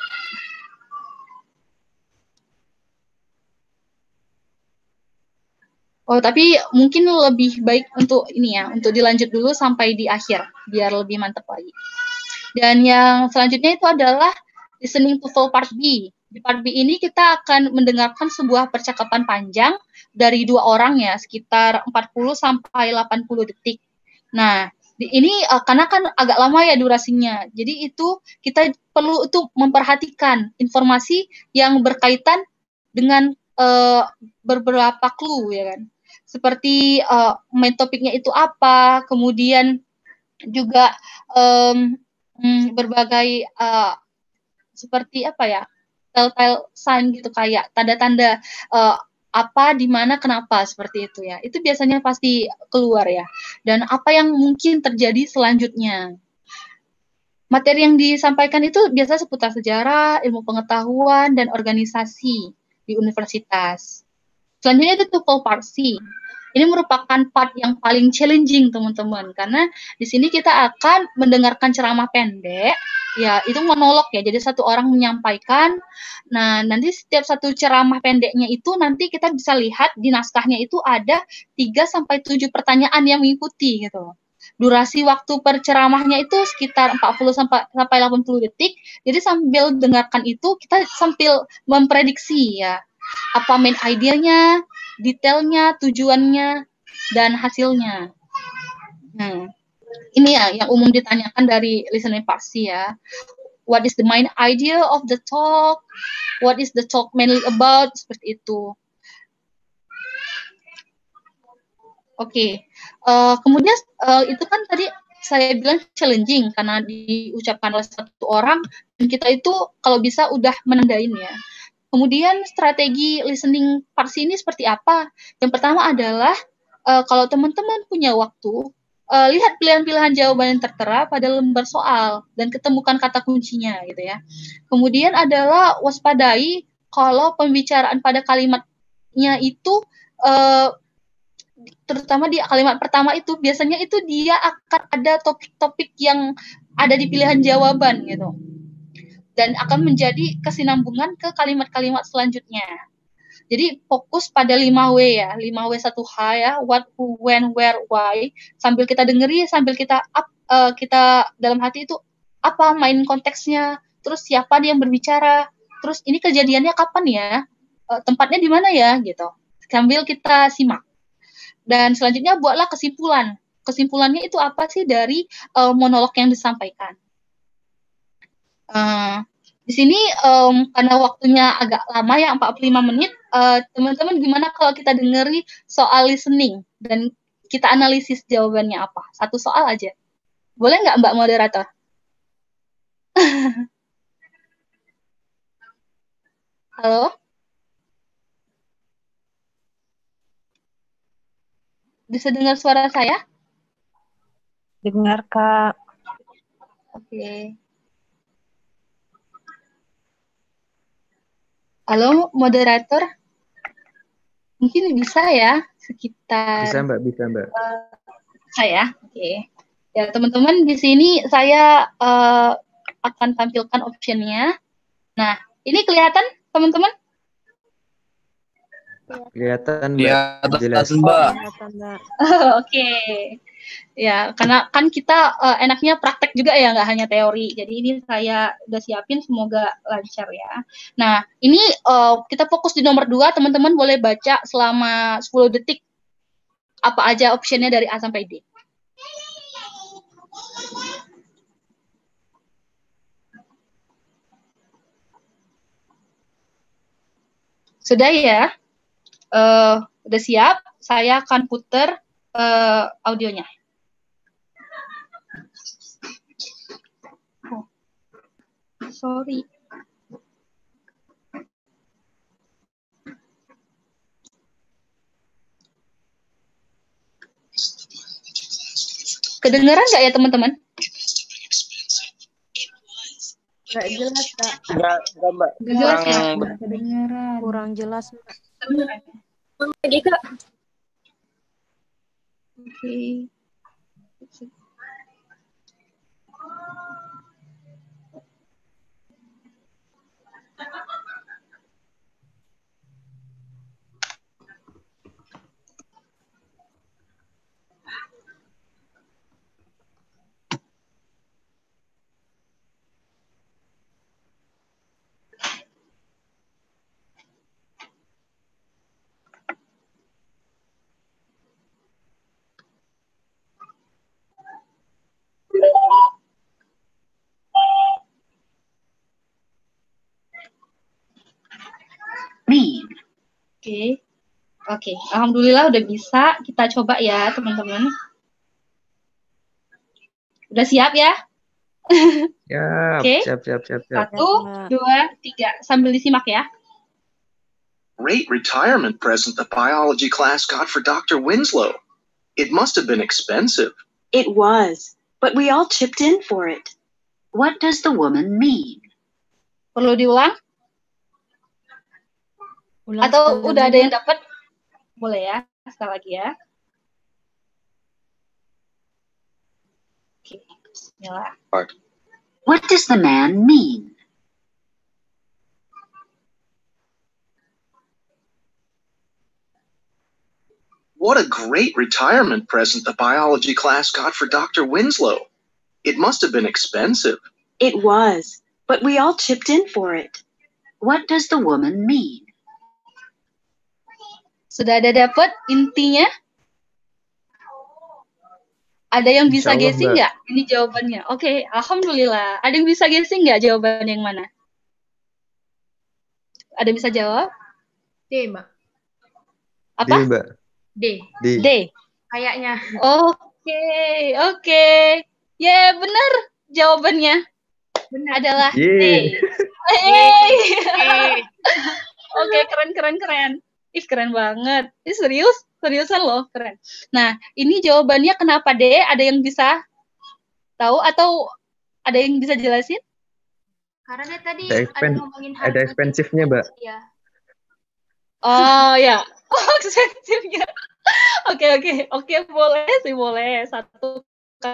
Oh, tapi mungkin lebih baik untuk ini ya, untuk dilanjut dulu sampai di akhir, biar lebih mantap lagi. Dan yang selanjutnya itu adalah listening TOEFL Part B. Di Part B ini kita akan mendengarkan sebuah percakapan panjang dari dua orang ya, sekitar 40 sampai 80 detik. Nah, ini karena kan agak lama ya durasinya. Jadi itu kita perlu untuk memperhatikan informasi yang berkaitan dengan beberapa clue ya kan. Seperti main topiknya itu apa, kemudian juga berbagai seperti apa ya, telltale sign gitu, kayak tanda-tanda apa, di mana, kenapa, seperti itu ya. Itu biasanya pasti keluar ya. Dan apa yang mungkin terjadi selanjutnya. Materi yang disampaikan itu biasa seputar sejarah, ilmu pengetahuan, dan organisasi di universitas. Selanjutnya itu TOEFL Part C. Ini merupakan part yang paling challenging, teman-teman, karena di sini kita akan mendengarkan ceramah pendek, ya, itu monolog ya, jadi satu orang menyampaikan. Nah, nanti setiap satu ceramah pendeknya itu nanti kita bisa lihat di naskahnya itu ada 3-7 pertanyaan yang mengikuti gitu. Durasi waktu per ceramahnya itu sekitar 40 sampai 80 detik. Jadi sambil dengarkan itu kita sambil memprediksi ya, apa main idenya, detailnya, tujuannya, dan hasilnya. Nah, ini ya yang umum ditanyakan dari listening party ya. What is the main idea of the talk? What is the talk mainly about? Seperti itu. Oke. Kemudian itu kan tadi saya bilang challenging karena diucapkan oleh satu orang dan kita itu kalau bisa udah menandain ya. Kemudian strategi listening party ini seperti apa? Yang pertama adalah kalau teman-teman punya waktu, lihat pilihan-pilihan jawaban yang tertera pada lembar soal dan ketemukan kata kuncinya gitu ya. Kemudian adalah waspadai kalau pembicaraan pada kalimatnya itu terutama di kalimat pertama itu biasanya itu dia akan ada topik-topik yang ada di pilihan jawaban gitu. Dan akan menjadi kesinambungan ke kalimat-kalimat selanjutnya. Jadi fokus pada 5W ya, 5W 1H ya, what, who, when, where, why. Sambil kita dengeri, sambil kita kita dalam hati itu apa main konteksnya, terus siapa dia yang berbicara, terus ini kejadiannya kapan ya, tempatnya di mana ya gitu. Sambil kita simak. Dan selanjutnya buatlah kesimpulan. Kesimpulannya itu apa sih dari monolog yang disampaikan. Di sini karena waktunya agak lama ya, 45 menit, teman-teman gimana kalau kita dengeri soal listening dan kita analisis jawabannya apa? Satu soal aja. Boleh nggak Mbak Moderator? Halo? Bisa dengar suara saya? Dengar, Kak. Oke. Halo, moderator. Mungkin bisa ya, sekitar... Bisa, Mbak. Bisa, Mbak. Saya, oke. Ya, teman-teman, di sini saya akan tampilkan optionnya. Nah, ini kelihatan, teman-teman? Kelihatan, Mbak. Jelas. Mbak. Oke. Ya, karena kan kita enaknya praktek juga ya, nggak hanya teori. Jadi ini saya udah siapin, semoga lancar ya. Nah, ini kita fokus di nomor 2, teman-teman boleh baca selama 10 detik apa aja optionnya dari A sampai D. Sudah ya? Udah siap? Saya akan putar audionya. Oh, sorry. Kedengeran nggak ya teman-teman? Nggak jelas, Kak. Enggak, Mbak. Nggak jelas ya? Kedengeran. Kurang jelas, Mbak. Lagi, Kak. Oke. Oke. Alhamdulillah udah bisa. Kita coba ya, teman-teman. Udah siap ya? Siap, Oke. siap. 1, 2, 3. Sambil disimak ya. Great retirement present the biology class got for Dr. Winslow. It must have been expensive. It was, but we all chipped in for it. What does the woman mean? Perlu diulang? Atau udah ada yang dapat? Boleh ya. sekali lagi ya. Oke, bismillah. What does the man mean? What a great retirement present the biology class got for Dr. Winslow. It must have been expensive. It was, but we all chipped in for it. What does the woman mean? Sudah ada dapat intinya? Ada yang bisa Insyaallah, guessing Mbak. nggak? Ini jawabannya. Oke, alhamdulillah. Ada yang bisa guessing nggak jawaban yang mana? Ada yang bisa jawab? D, Mbak. Apa? D, Mbak. D. D. D. Kayaknya. Oke. Ya, benar jawabannya. Benar. Adalah D. Yeay. Yeay. Oke, keren. Ih, keren banget. Ini seriusan loh, keren. Nah, ini jawabannya kenapa D? Ada yang bisa tahu atau ada yang bisa jelasin? Karena dia tadi Ada ngomongin ada ekspensifnya, Mbak. Iya. Oh ya, ekspensifnya. Oke, boleh sih, boleh. Satu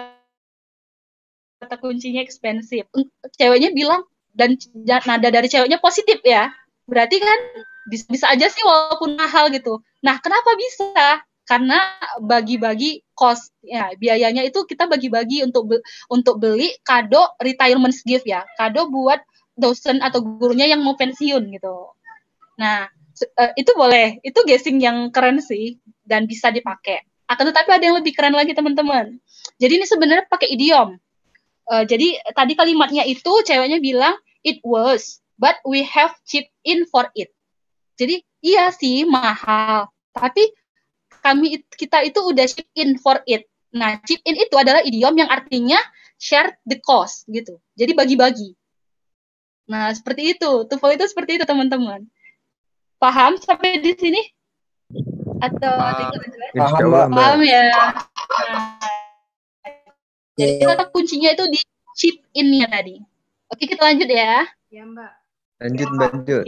kata kuncinya ekspensif. Ceweknya bilang, dan nada dari ceweknya positif ya. Berarti kan bisa aja sih walaupun mahal gitu. Nah, kenapa bisa? Karena bagi-bagi cost ya, biayanya itu kita bagi-bagi untuk beli kado retirement gift ya. Kado buat dosen atau gurunya yang mau pensiun gitu. Nah, itu boleh. Itu guessing yang keren sih dan bisa dipakai. Akan tetapi ada yang lebih keren lagi, teman-teman. Jadi ini sebenarnya pakai idiom. Jadi tadi kalimatnya itu ceweknya bilang it was, but we have chipped in for it. Jadi iya sih mahal, tapi kita itu udah chip in for it. Nah, chip in itu adalah idiom yang artinya share the cost gitu. Jadi bagi-bagi. Nah, seperti itu. TOEFL itu seperti itu, teman-teman. Paham sampai di sini? Atau paham ya? Nah, jadi kata kuncinya itu di chip in-nya tadi. Oke, kita lanjut ya. Ya, Mbak. Lanjut.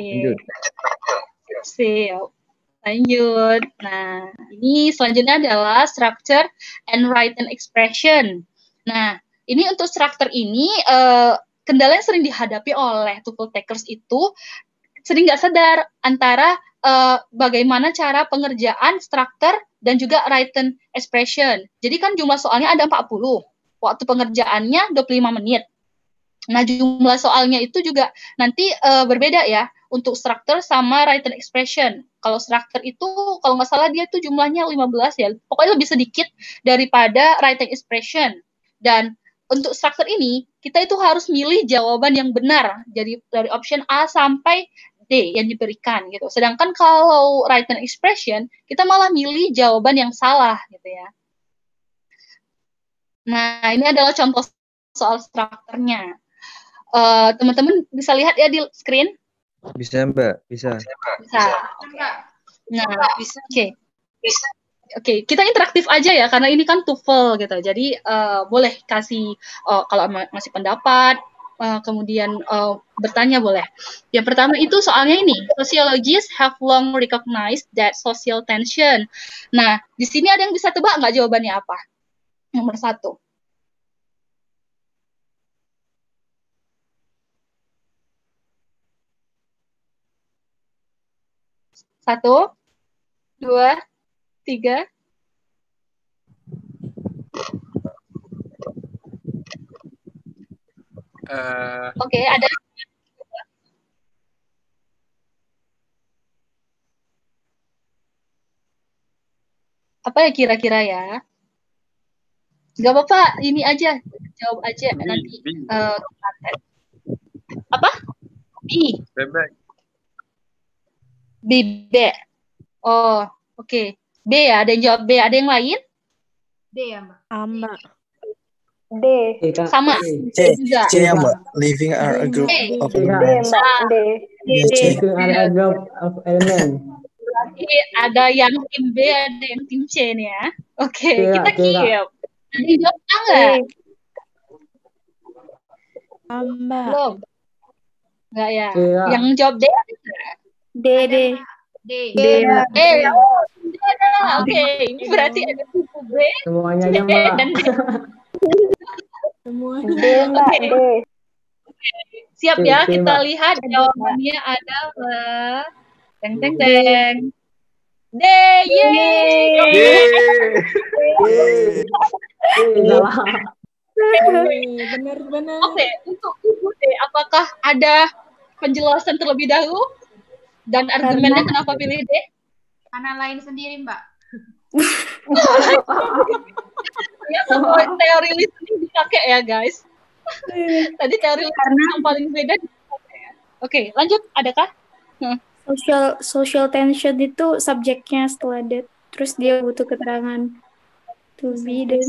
Siap. Lanjut. Nah, ini selanjutnya adalah structure and written expression. Nah, ini untuk structure ini kendala yang sering dihadapi oleh TOEFL takers itu sering nggak sadar antara bagaimana cara pengerjaan structure dan juga written expression. Jadi kan jumlah soalnya ada 40. Waktu pengerjaannya 25 menit. Nah, jumlah soalnya itu juga nanti berbeda ya untuk structure sama written expression. Kalau structure itu kalau nggak salah dia tuh jumlahnya 15 ya. Pokoknya lebih sedikit daripada written expression. Dan untuk structure ini kita itu harus milih jawaban yang benar. Jadi dari option A sampai D yang diberikan gitu. Sedangkan kalau written expression kita malah milih jawaban yang salah gitu ya. Nah, ini adalah contoh soal strukturnya. Teman-teman bisa lihat ya di screen? Bisa, Mbak. Bisa. Nah, Oke, kita interaktif aja ya karena ini kan TOEFL gitu. Jadi boleh kasih kalau masih pendapat, kemudian bertanya boleh. Yang pertama itu soalnya ini, sociologists have long recognized that social tension. Nah, di sini ada yang bisa tebak nggak jawabannya apa? Nomor 1. Satu, 2, 3. Oke, ada. Apa ya kira-kira ya? Gak apa-apa, ini aja. Jawab aja nanti. Apa? B. Bebek. Oh, oke. B ya, ada yang jawab B. Ada yang lain? D ya, Mbak. Sama. D. Sama. C ya, Mbak. Living are a group of elements. D. Living are a group of elements. Berarti ada yang tim B, ada yang tim C nih ya. Oke, kita keep. Ada yang jawab A nggak? Sama. Belum. Nggak ya. Yang jawab D? D. D. Mbak. Oke. Ini berarti ada buku B, Semuanya C, aja, Mbak. dan D. Semuanya. D, Mbak, Oke. D. Siap C, ya, C, kita Mbak. lihat D, Mbak. jawabannya adalah teng teng D. teng. D, yeay. Salah. Benar-benar. Oke, untuk Ibu D, apakah ada penjelasan terlebih dahulu dan argumennya kenapa pilih D? Karena lain sendiri, Mbak. Ya, kalau teori listening dipakai ya, guys. Tadi teori listening yang paling beda dipakai ya. Oke, lanjut. Adakah? Social tension itu subjeknya setelah that. Terus dia butuh keterangan to be dan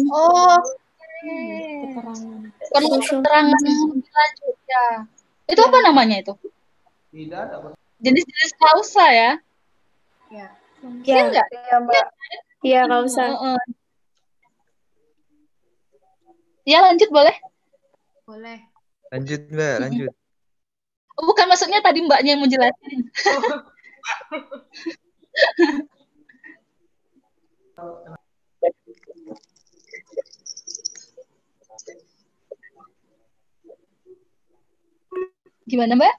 Perlu Social keterangan lebih lanjut ya. Itu apa namanya itu? Tidak ada. Jenis-jenis klausa ya? Ya. Iya enggak? Iya, Mbak. Iya, nggak usah. Ya, lanjut boleh? Boleh. Lanjut, Mbak, lanjut. Oh, bukan, maksudnya tadi Mbaknya yang mau jelasin. Gimana, Mbak?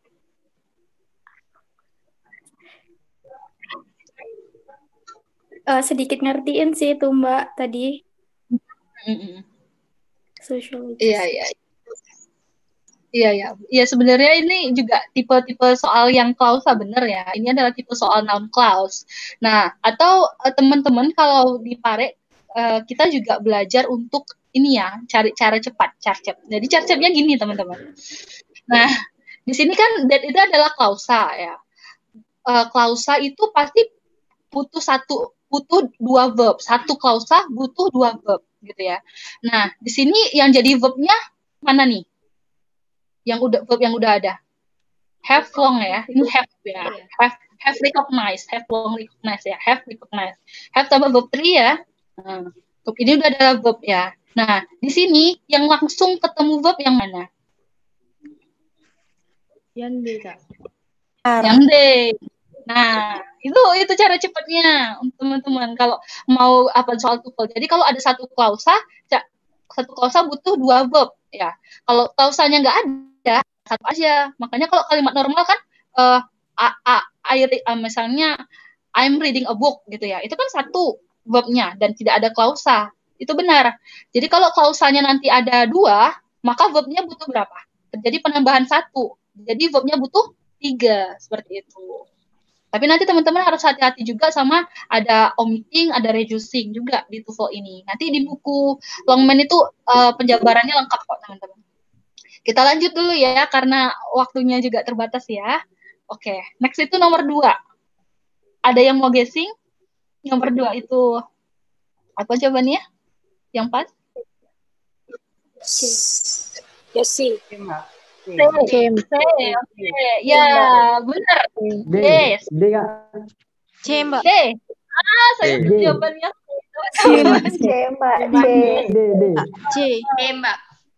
Sedikit ngertiin sih itu Mbak tadi. Social. Iya. Iya, sebenarnya ini juga tipe-tipe soal yang klausa bener ya. Ini adalah tipe soal noun clause. Nah, atau teman-teman kalau di Pare kita juga belajar untuk ini ya, cari cara cepat, carcep. Jadi carcepnya gini, teman-teman. Nah, di sini kan that itu adalah klausa ya. Klausa itu pasti butuh dua verb. Satu klausa butuh dua verb gitu ya. Nah, di sini yang jadi verbnya mana nih? Yang udah ada. Have long ya. Ini have ya. Have recognized, have long recognized ya. Have recognized. Have tambah verb 3 ya. Nah, ini udah ada verb ya. Nah, di sini yang langsung ketemu verb yang mana? Yang D, Kak. Yang D. Nah, itu cara cepatnya teman-teman kalau mau apa soal TOEFL. Jadi kalau ada satu klausa butuh dua verb ya. Kalau klausanya nggak ada, satu aja. Makanya kalau kalimat normal kan misalnya I'm reading a book gitu ya. Itu kan satu verbnya dan tidak ada klausa. Itu benar. Jadi kalau klausanya nanti ada dua, maka verbnya butuh berapa? Terjadi penambahan satu. Jadi verbnya butuh 3 seperti itu. Tapi nanti teman-teman harus hati-hati juga sama ada omitting, ada reducing juga di TOEFL ini. Nanti di buku Longman itu penjabarannya lengkap kok teman-teman. Kita lanjut dulu ya karena waktunya juga terbatas ya. Oke, next itu nomor 2. Ada yang mau guessing? Nomor 2 itu apa jawabannya? Yang pas? C. C. Ya, benar. D. Yes. D, Kak. C, Mbak. D. Saya jawabannya C, Mbak. C. D. C. D, Mbak.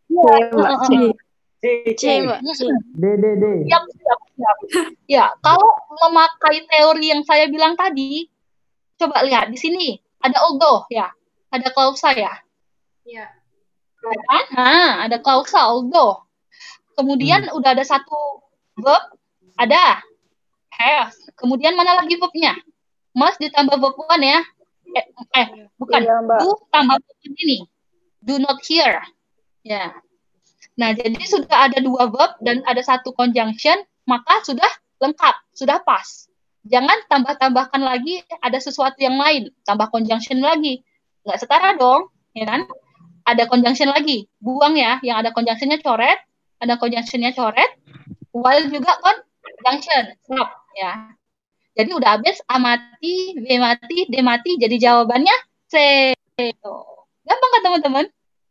C, Mbak. D. Siap. Ya, kalau memakai teori yang saya bilang tadi, coba lihat di sini ada although ya, ada klausa ya. Iya. Nah, ada klausa although. Kemudian udah ada satu verb, ada have. Kemudian mana lagi verbnya? Must ditambah verb one ya. Bukan. Iya, Mbak. Do tambah verb ini. Do not hear. Ya. Nah, jadi sudah ada 2 verb dan ada 1 conjunction, maka sudah lengkap, sudah pas. Jangan tambah-tambahkan lagi ada sesuatu yang lain, tambah conjunction lagi. Nggak setara dong, ya kan? Ada conjunction lagi, buang ya, yang ada conjunctionnya coret, ada conjunctionnya coret, while juga conjunction, stop ya. Jadi udah habis A mati, B mati, D mati, jadi jawabannya C. Gampang kan teman-teman?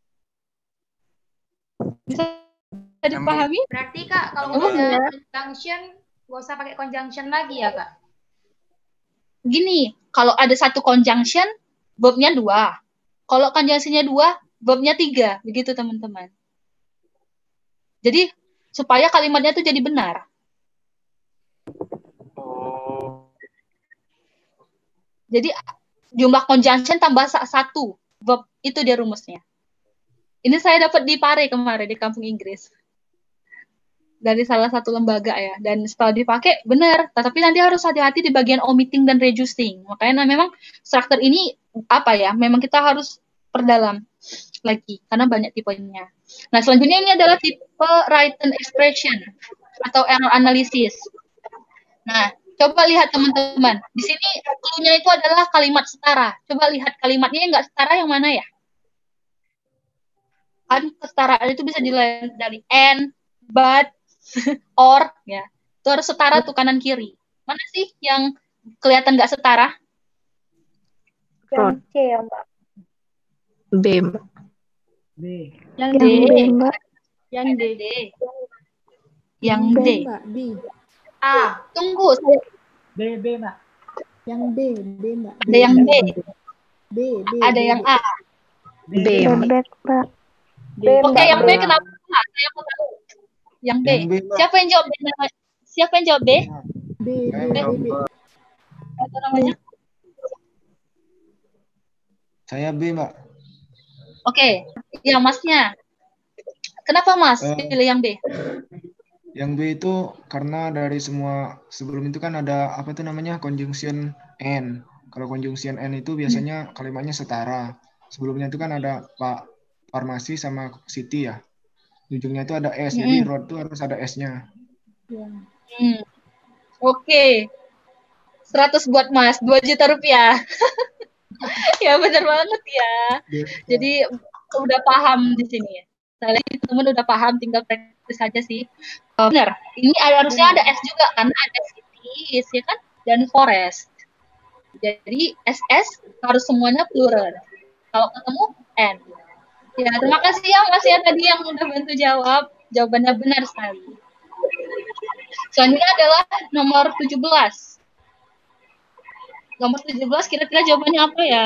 Bisa dipahami? Berarti Kak, kalau udah conjunction, nggak usah pakai conjunction lagi ya Kak? Gini, kalau ada satu conjunction, verbnya 2. Kalau conjunctionnya 2, verbnya 3. Begitu teman-teman. Jadi, supaya kalimatnya itu jadi benar. Jadi jumlah conjunction tambah satu verb, itu dia rumusnya. Ini saya dapat di Pare kemarin di kampung Inggris dari salah satu lembaga ya, dan setelah dipakai benar, tetapi nanti harus hati-hati di bagian omitting dan reducing. Makanya memang struktur ini apa ya, memang kita harus perdalam lagi karena banyak tipenya. Nah, selanjutnya ini adalah tipe written expression atau error analysis. Nah, coba lihat teman-teman. Di sini clue-nya itu adalah kalimat setara. Coba lihat kalimatnya yang nggak setara yang mana ya? Kan kesetaraan itu bisa dilihat dari and, but, or, ya. Itu harus setara tuh kanan kiri. Mana sih yang kelihatan nggak setara? Yang C ya, Mbak. B, Mbak. B. Yang D. B, Mbak. Yang D. Yang D. Mbak. B. A. Tunggu. B, Mbak. Yang B, Mbak. Ada yang B. B. Ada yang A. B, Mbak. Oke, yang B kenapa? Saya mau tahu. Yang B. Siapa yang jawab B? Siapa yang jawab B? B. Apa namanya? Saya B, Mbak. Oke, ya Masnya. Kenapa Mas pilih yang B? Yang B itu karena dari semua sebelum itu kan ada apa itu namanya conjunction and. Kalau conjunction and itu biasanya kalimatnya setara. Sebelumnya itu kan ada Pak Farmasi sama Siti ya. Ujungnya itu ada S, jadi road itu harus ada S-nya. Oke. 100 buat Mas, 2 juta rupiah. Ya benar banget ya. Jadi udah paham di sini ya. Saya teman udah paham, tinggal praktis saja sih. Benar. Ini harusnya ada S juga karena ada cities ya kan, dan forest. Jadi SS harus semuanya plural. Kalau ketemu N. Ya, terima kasih ya Mas ya tadi yang udah bantu jawab. Jawabannya benar sekali. Selanjutnya adalah nomor 17. Nomor 17 kira-kira jawabannya apa ya?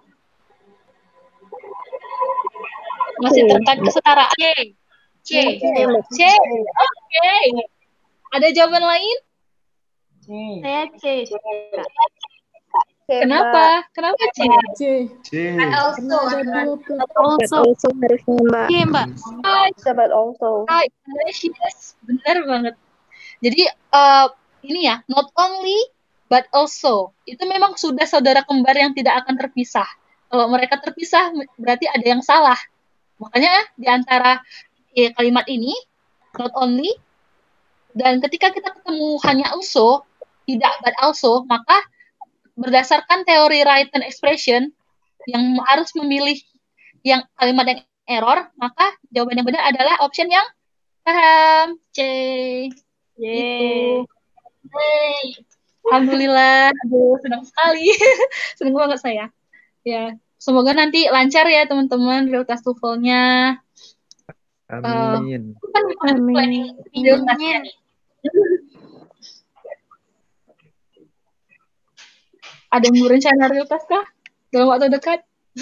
Masih terkait kesetaraan. C. Oke. Ada jawaban lain? Saya C. Kenapa? Kenapa C? Also harusnya Mbak. C, Mbak. But also. Yes, benar banget. Jadi ini ya, not only but also. Itu memang sudah saudara kembar yang tidak akan terpisah. Kalau mereka terpisah berarti ada yang salah. Makanya di antara kalimat ini not only dan ketika kita ketemu hanya also, tidak but also, maka berdasarkan teori written expression yang harus memilih yang kalimat yang error, maka jawaban yang benar adalah option yang paham. C. Itu. Alhamdulillah, aduh senang sekali. Senang banget saya. Ya, semoga nanti lancar ya teman-teman real test TOEFL-nya. Amin. Amin. Video testnya nih. Ada yang berencana real test kah? Dalam waktu dekat?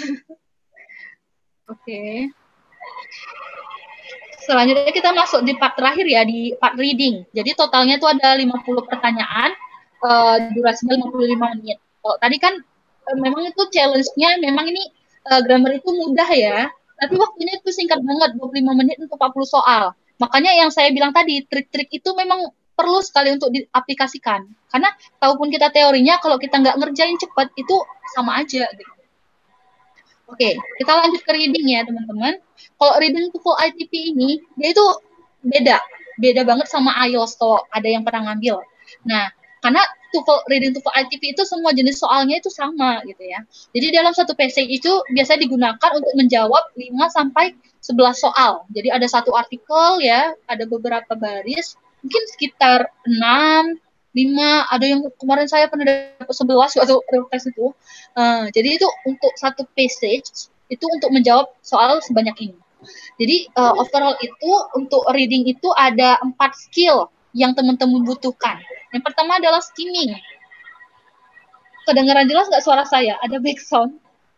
Oke. Selanjutnya kita masuk di part terakhir ya, di part reading. Jadi totalnya itu ada 50 pertanyaan, durasinya 55 menit. Oh, tadi kan memang itu challenge-nya, memang ini grammar itu mudah ya, tapi waktunya itu singkat banget, 25 menit untuk 40 soal. Makanya yang saya bilang tadi, trik-trik itu memang perlu sekali untuk diaplikasikan. Karena kalaupun kita teorinya, kalau kita nggak ngerjain cepat, itu sama aja. Gitu. Oke, kita lanjut ke reading ya teman-teman. Kalau reading TOEFL ITP ini, dia itu beda banget sama IELTS kalau ada yang pernah ngambil. Nah, karena reading TOEFL ITP itu semua jenis soalnya itu sama gitu ya. Jadi dalam satu passage itu biasanya digunakan untuk menjawab 5 sampai 11 soal. Jadi ada satu artikel ya, ada beberapa baris, mungkin sekitar 6, 5, ada yang kemarin saya pernah dapat 11 waktu tes itu. Jadi itu untuk satu passage, itu untuk menjawab soal sebanyak ini. Jadi overall itu untuk reading itu ada 4 skill yang teman-teman butuhkan. Yang pertama adalah skimming. Kedengaran jelas nggak suara saya? Ada background?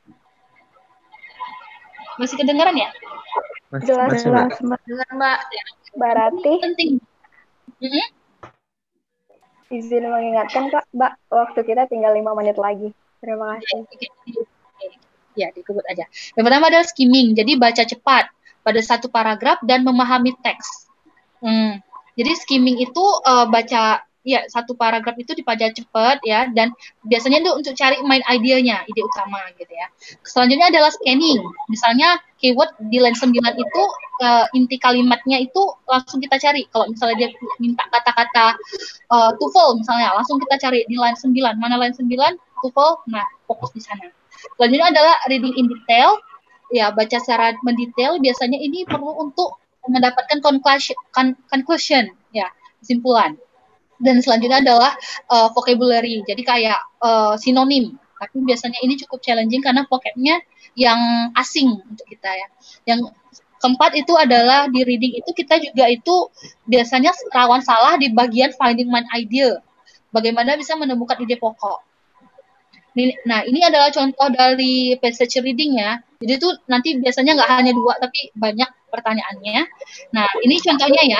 Masih kedengaran ya? Jelas, Mbak. Dengar Mbak. Berarti penting. Izin mengingatkan Mbak, waktu kita tinggal 5 menit lagi. Terima kasih. Ya, dikebut aja. Yang pertama adalah skimming, jadi baca cepat pada satu paragraf dan memahami teks. Jadi skimming itu baca ya satu paragraf itu dibaca cepat ya, dan biasanya itu untuk cari main idenya, ide utama gitu ya. Selanjutnya adalah scanning. Misalnya keyword di line 9 itu inti kalimatnya itu langsung kita cari. Kalau misalnya dia minta kata-kata TOEFL misalnya, langsung kita cari di line 9. Mana line 9? TOEFL, nah fokus di sana. Selanjutnya adalah reading in detail. Ya, baca secara mendetail. Biasanya ini perlu untuk mendapatkan conclusion, ya, kesimpulan. Dan selanjutnya adalah vocabulary. Jadi kayak sinonim. Tapi biasanya ini cukup challenging karena vocabnya yang asing untuk kita ya. Yang keempat itu adalah di reading itu kita juga itu biasanya rawan salah di bagian finding main idea. Bagaimana bisa menemukan ide pokok. Nah, ini adalah contoh dari passage reading ya. Jadi itu nanti biasanya nggak hanya 2, tapi banyak pertanyaannya. Nah, ini contohnya ya.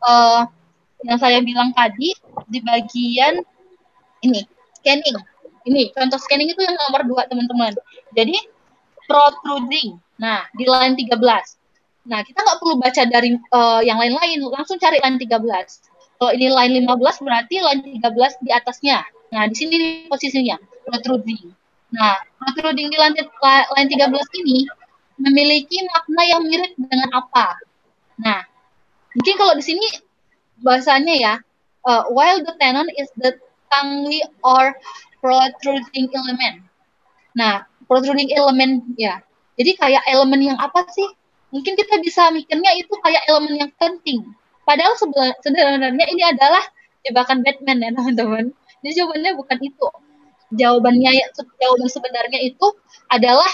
Yang saya bilang tadi di bagian ini, scanning. Ini, contoh scanning itu yang nomor 2, teman-teman. Jadi, protruding. Nah, di line 13. Nah, kita nggak perlu baca dari yang lain-lain. Langsung cari line 13. Kalau ini line 15, berarti line 13 di atasnya. Nah, di sini nih posisinya, protruding. Nah, protruding di line 13 ini memiliki makna yang mirip dengan apa? Nah, mungkin kalau di sini bahasanya ya, while the tenon is the tangly or protruding element. Nah, protruding element ya. Jadi kayak elemen yang apa sih? Mungkin kita bisa mikirnya itu kayak elemen yang penting. Padahal sebenarnya ini adalah jebakan Batman ya, teman-teman. Jadi jawabannya bukan itu. Jawaban sebenarnya itu adalah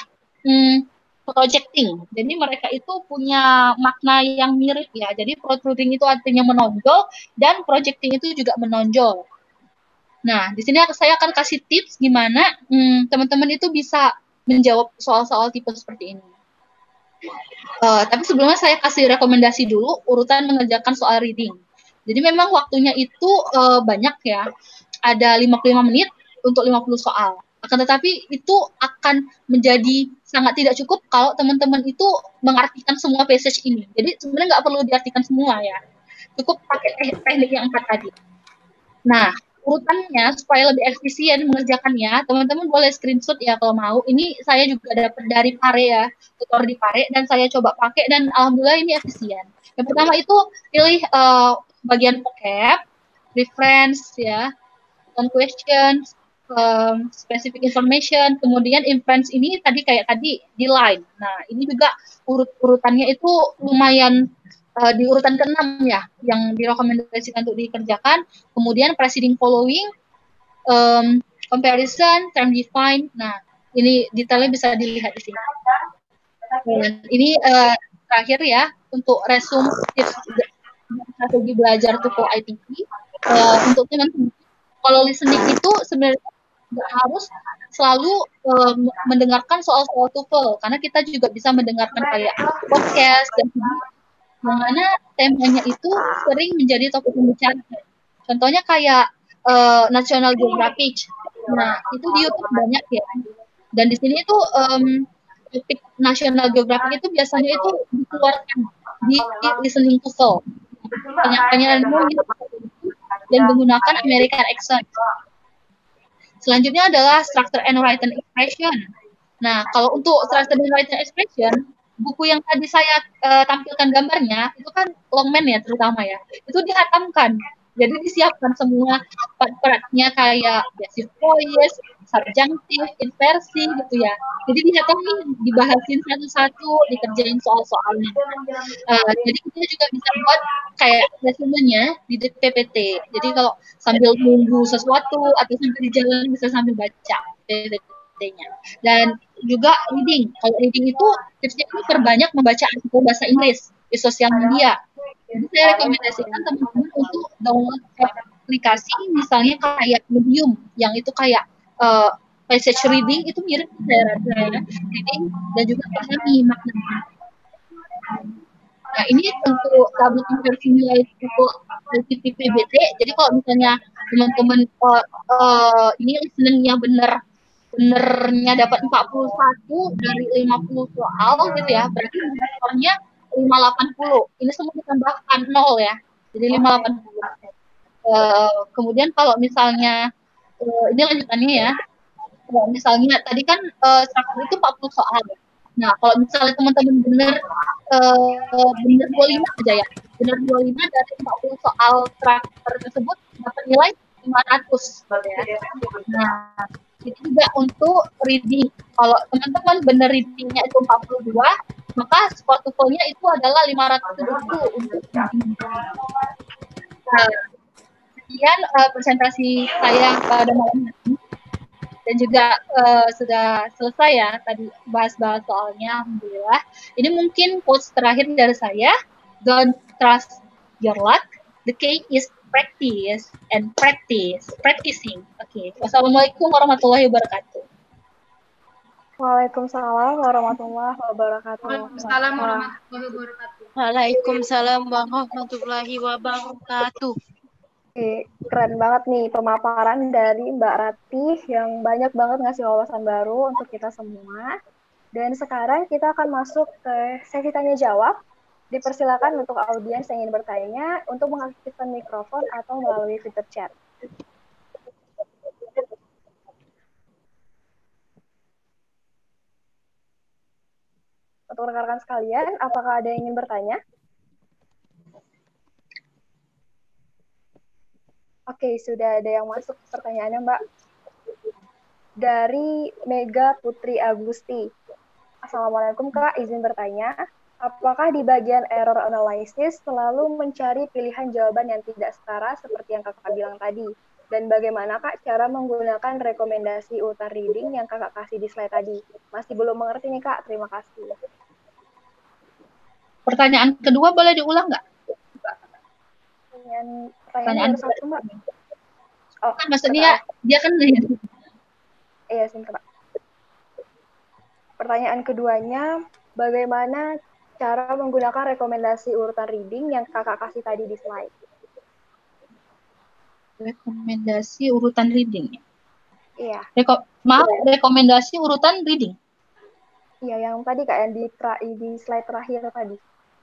projecting. Jadi mereka itu punya makna yang mirip ya. Jadi protruding itu artinya menonjol dan projecting itu juga menonjol. Nah, di sini saya akan kasih tips gimana teman-teman itu bisa menjawab soal-soal tipe seperti ini. Tapi sebelumnya saya kasih rekomendasi dulu urutan mengerjakan soal reading. Jadi memang waktunya itu banyak ya. Ada 55 menit untuk 50 soal. Akan tetapi itu akan menjadi sangat tidak cukup kalau teman-teman itu mengartikan semua passage ini. Jadi sebenarnya nggak perlu diartikan semua ya. Cukup pakai teknik yang 4 tadi. Nah, urutannya supaya lebih efisien mengerjakannya, teman-teman boleh screenshot ya kalau mau. Ini saya juga dapat dari Pare ya, tutor di Pare, dan saya coba pakai dan alhamdulillah ini efisien. Yang pertama itu pilih bagian vocab, reference ya, questions, specific information, kemudian inference ini tadi kayak tadi di line. Nah, ini juga urutannya itu lumayan di urutan ke-6 ya, yang direkomendasikan untuk dikerjakan. Kemudian preceding following, comparison, term define. Nah, ini detailnya bisa dilihat di sini. Dan ini terakhir ya, untuk resume tips strategi belajar TOEFL ITP. Untuk teman-teman, kalau listening itu sebenarnya nggak harus selalu mendengarkan soal-soal TOEFL, karena kita juga bisa mendengarkan kayak podcast dan mana temanya itu sering menjadi topik pembicaraan. Contohnya kayak National Geographic. Nah, itu di YouTube banyak ya. Dan di sini itu topik National Geographic itu biasanya itu dikeluarkan di listening TOEFL. Pertanyaan dan menggunakan American accent. Selanjutnya adalah structure and written expression. Nah, kalau untuk structure and written expression, buku yang tadi saya tampilkan gambarnya, itu kan Longman ya terutama ya, itu dihatamkan. Jadi disiapkan semua part-partnya kayak basic voice, subjunctive, inversi gitu ya. Jadi dihatamkan, dibahasin satu-satu, dikerjain soal-soalnya. Jadi kita juga bisa buat kayak resumenya di PPT. Jadi kalau sambil nunggu sesuatu atau sambil di jalan bisa sambil baca PPT-nya. Dan juga reading. Kalau reading itu tipsnya itu perbanyak membaca artikel bahasa Inggris di sosial media. Jadi saya rekomendasikan teman-teman untuk download aplikasi misalnya kayak Medium yang itu kayak passage reading itu mirip saya rasa ya, reading dan juga pahami maknanya. Nah, ini untuk tabel konversi nilai untuk PBT. Jadi kalau misalnya teman-teman ini listeningnya benar benernya dapat 41 dari 50 soal gitu ya, berarti skornya 580. Ini semua ditambahkan 0 ya, jadi 580. Kemudian kalau misalnya ini lanjutannya ya, kalau misalnya tadi kan struktur itu 40 soal ya. Nah, kalau misalnya teman-teman bener 25 aja ya, bener 25 dari 40 soal struktur tersebut dapat nilai 500 ya. Nah, itu juga untuk reading. Kalau teman-teman bener readingnya itu 42, maka skor TOEFL-nya itu adalah 570 untuk reading. Sekian presentasi saya pada malam ini. Dan juga sudah selesai ya tadi bahas-bahas soalnya, alhamdulillah. Ini mungkin quotes terakhir dari saya. Don't trust your luck. The key is practice and practicing. Oke. Wassalamualaikum warahmatullahi wabarakatuh. Waalaikumsalam warahmatullahi wabarakatuh. Waalaikumsalam warahmatullahi wabarakatuh. Waalaikumsalam warahmatullahi wabarakatuh. Oke, keren banget nih pemaparan dari Mbak Ratih yang banyak banget ngasih wawasan baru untuk kita semua. Dan sekarang kita akan masuk ke sesi tanya jawab. Dipersilakan untuk audiens yang ingin bertanya untuk mengaktifkan mikrofon atau melalui fitur chat. Untuk rekan-rekan sekalian, apakah ada yang ingin bertanya? Oke, sudah ada yang masuk pertanyaannya, Mbak. Dari Mega Putri Agusti. Assalamualaikum, Kak. Izin bertanya, apakah di bagian error analysis selalu mencari pilihan jawaban yang tidak setara seperti yang Kakak bilang tadi? Dan bagaimana, Kak, cara menggunakan rekomendasi urutan reading yang Kakak kasih di slide tadi? Masih belum mengerti nih, Kak. Terima kasih. Pertanyaan kedua boleh diulang nggak? Pertanyaan satu, Mbak. Oh, kan maksudnya dia kan iya, sebentar, Pak. Pertanyaan keduanya, bagaimana cara menggunakan rekomendasi urutan reading yang Kakak kasih tadi di slide? Rekomendasi urutan reading. Iya. Rekomendasi urutan reading. Iya, yang tadi Kak, yang di slide terakhir tadi.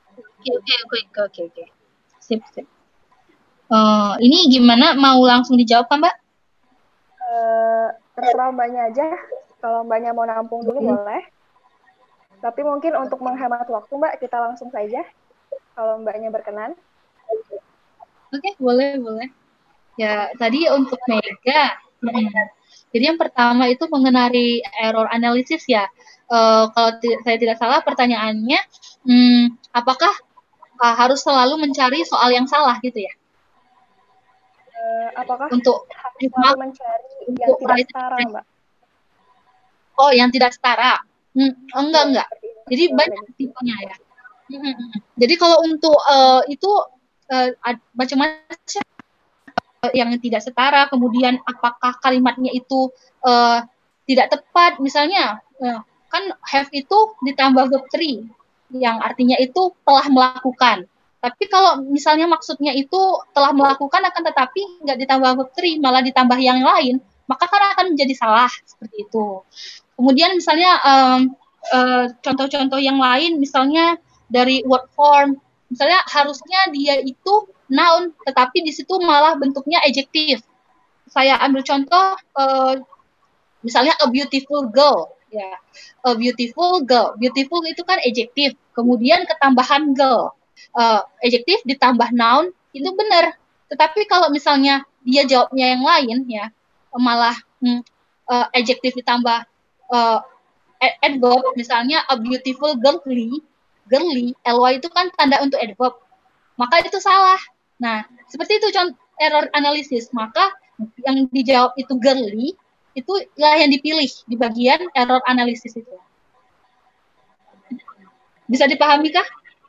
Oke. Sip. Ini gimana? Mau langsung dijawab kan, Mbak? Terserah Mbaknya aja. Kalau Mbaknya mau nampung dulu boleh. Tapi mungkin untuk menghemat waktu, Mbak, kita langsung saja. Kalau Mbaknya berkenan. Oke, boleh. Ya, tadi untuk Mega. Jadi yang pertama itu mengenai error analysis ya. Kalau saya tidak salah pertanyaannya, apakah harus selalu mencari soal yang salah gitu ya? Apakah untuk harus mencari yang tidak setara, Mbak? Oh, yang tidak setara. Enggak. Jadi banyak tipenya ya. Jadi kalau untuk itu macam-macam yang tidak setara, kemudian apakah kalimatnya itu tidak tepat, misalnya kan have itu ditambah verb 3 yang artinya itu telah melakukan. Tapi kalau misalnya maksudnya itu telah melakukan akan tetapi nggak ditambah verb 3, malah ditambah yang lain, maka kan akan menjadi salah seperti itu. Kemudian misalnya contoh-contoh yang lain, misalnya dari word form, misalnya harusnya dia itu noun, tetapi di situ malah bentuknya adjektif. Saya ambil contoh, misalnya a beautiful girl, ya, a beautiful girl. Beautiful itu kan adjektif, kemudian ketambahan girl. Adjektif ditambah noun itu benar. Tetapi kalau misalnya dia jawabnya yang lain ya, malah adjektif ditambah adverb, misalnya a beautiful girly, ly itu kan tanda untuk adverb, maka itu salah. Nah, seperti itu contoh error analisis. Maka yang dijawab itu girly, itulah yang dipilih di bagian error analisis itu. Bisa dipahami kah?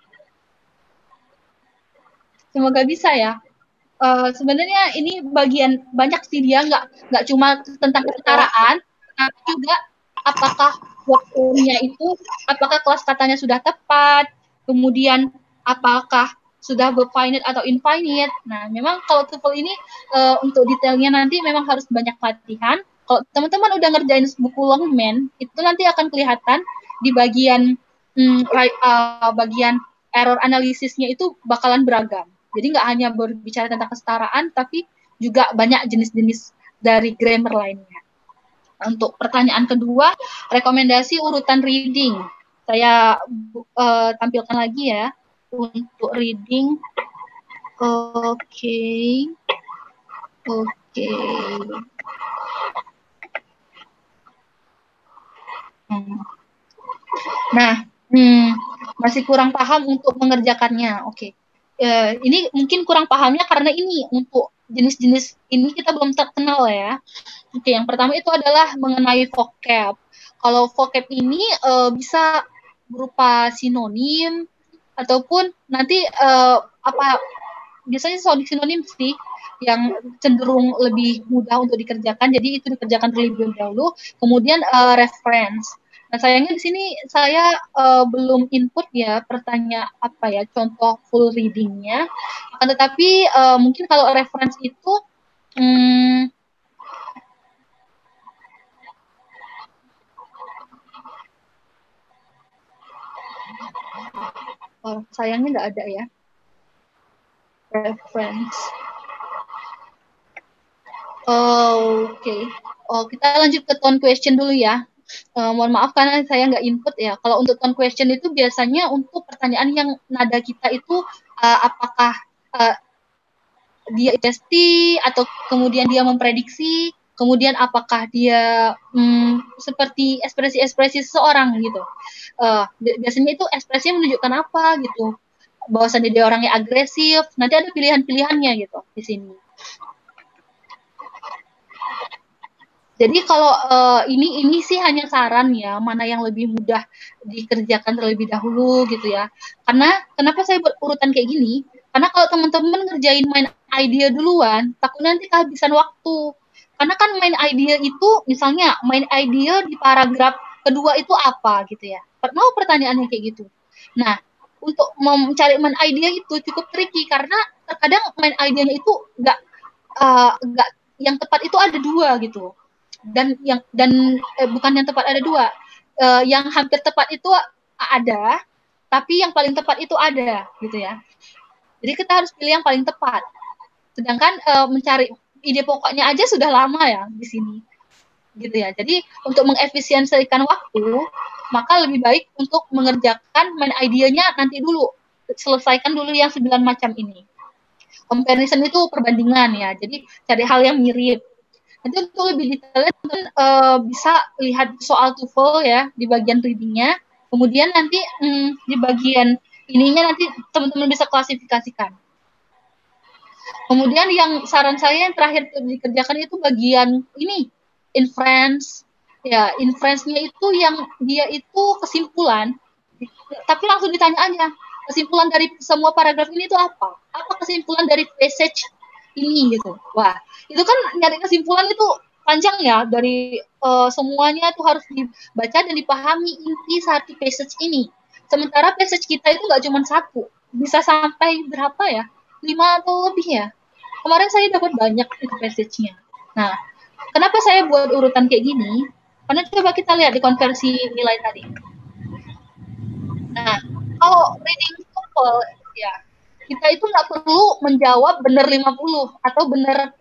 Semoga bisa ya. Sebenarnya ini bagian banyak sih, dia nggak cuma tentang kesetaraan, tapi juga apakah waktunya itu, apakah kelas katanya sudah tepat, kemudian apakah sudah finite atau infinite. Nah, memang kalau TOEFL ini untuk detailnya nanti memang harus banyak latihan. Kalau teman-teman udah ngerjain buku Longman, itu nanti akan kelihatan di bagian bagian error analisisnya itu bakalan beragam. Jadi nggak hanya berbicara tentang kesetaraan, tapi juga banyak jenis-jenis dari grammar lainnya. Untuk pertanyaan kedua, rekomendasi urutan reading. Saya tampilkan lagi ya untuk reading. Oke. Nah, masih kurang paham untuk mengerjakannya. Oke. Ini mungkin kurang pahamnya karena ini untuk jenis-jenis ini kita belum terkenal ya. Oke, yang pertama itu adalah mengenai vocab. Kalau vocab ini bisa berupa sinonim ataupun nanti biasanya sinonim sih yang cenderung lebih mudah untuk dikerjakan. Jadi itu dikerjakan terlebih dahulu. Kemudian reference. Nah, sayangnya di sini saya belum input ya contoh full readingnya. Akan tetapi mungkin kalau reference itu sayangnya nggak ada ya reference. Oke. Kita lanjut ke tone question dulu ya. Mohon maaf karena saya nggak input ya. Kalau untuk tone question itu biasanya untuk pertanyaan yang nada kita itu apakah dia pasti atau kemudian dia memprediksi, kemudian apakah dia seperti ekspresi-ekspresi seseorang gitu. Biasanya itu ekspresinya menunjukkan apa gitu. Bahwasannya dia orangnya agresif, nanti ada pilihan-pilihannya gitu di sini. Jadi kalau ini sih hanya saran ya, mana yang lebih mudah dikerjakan terlebih dahulu gitu ya. Karena kenapa saya buat urutan kayak gini? Karena kalau teman-teman ngerjain main idea duluan, takut nanti kehabisan waktu. Karena kan main idea itu, misalnya main idea di paragraf kedua itu apa gitu ya. Mau pertanyaannya kayak gitu. Nah, untuk mencari main idea itu cukup tricky karena terkadang main idenya itu nggak yang tepat itu ada dua gitu. Dan bukan yang tepat ada dua, yang hampir tepat itu ada, tapi yang paling tepat itu ada gitu ya. Jadi kita harus pilih yang paling tepat. Sedangkan mencari ide pokoknya aja sudah lama ya di sini, gitu ya. Jadi untuk mengefisiensikan waktu, maka lebih baik untuk mengerjakan main idenya nanti dulu, selesaikan dulu yang 9 macam ini. Comparison itu perbandingan ya. Jadi cari hal yang mirip. Nanti untuk lebih detailnya bisa lihat soal TOEFL ya di bagian readingnya. Kemudian nanti di bagian ininya nanti teman-teman bisa klasifikasikan. Kemudian yang saran saya yang terakhir dikerjakan itu bagian ini inference. Ya, inference-nya itu yang dia itu kesimpulan. Tapi langsung ditanya aja, kesimpulan dari semua paragraf ini itu apa? Apa kesimpulan dari passage ini gitu. Wah, itu kan nyari kesimpulan itu panjang ya, dari semuanya itu harus dibaca dan dipahami inti satu passage ini. Sementara passage kita itu nggak cuma satu, bisa sampai berapa ya? 5 atau lebih ya. Kemarin saya dapat banyak itu passage-nya. Nah, kenapa saya buat urutan kayak gini? Karena coba kita lihat di konversi nilai tadi. Nah, kalau reading TOEFL ya, kita itu nggak perlu menjawab benar 50 atau benar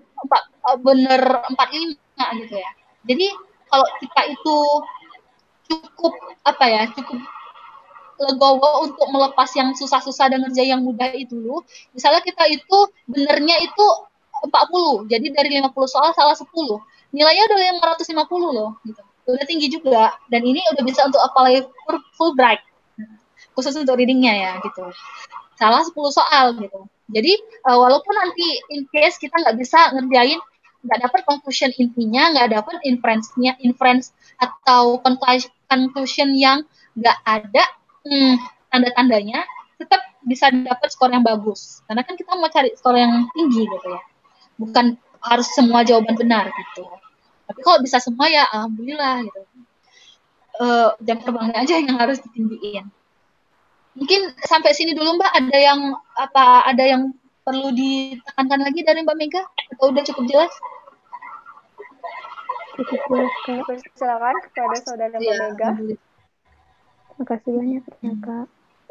45 gitu ya. Jadi kalau kita itu cukup cukup legowo untuk melepas yang susah-susah dan ngerjain yang mudah itu dulu. Misalnya kita itu benernya itu 40, jadi dari 50 soal salah 10. Nilainya udah 550 loh gitu. Udah tinggi juga, dan ini udah bisa untuk apply Fulbright khusus untuk readingnya ya gitu. Salah 10 soal gitu. Jadi walaupun nanti in case kita nggak bisa ngerjain, nggak dapat conclusion intinya, nggak dapat inference atau conclusion yang nggak ada tanda-tandanya, tetap bisa dapat skor yang bagus. Karena kan kita mau cari skor yang tinggi gitu ya. Bukan harus semua jawaban benar gitu. Tapi kalau bisa semua ya alhamdulillah gitu. Jam terbangnya aja yang harus ditinggiin. Mungkin sampai sini dulu Mbak, ada yang perlu ditekankan lagi dari Mbak Mega atau udah cukup jelas? Silakan kepada saudara Mbak Mega. Makasih banyak ya Kak.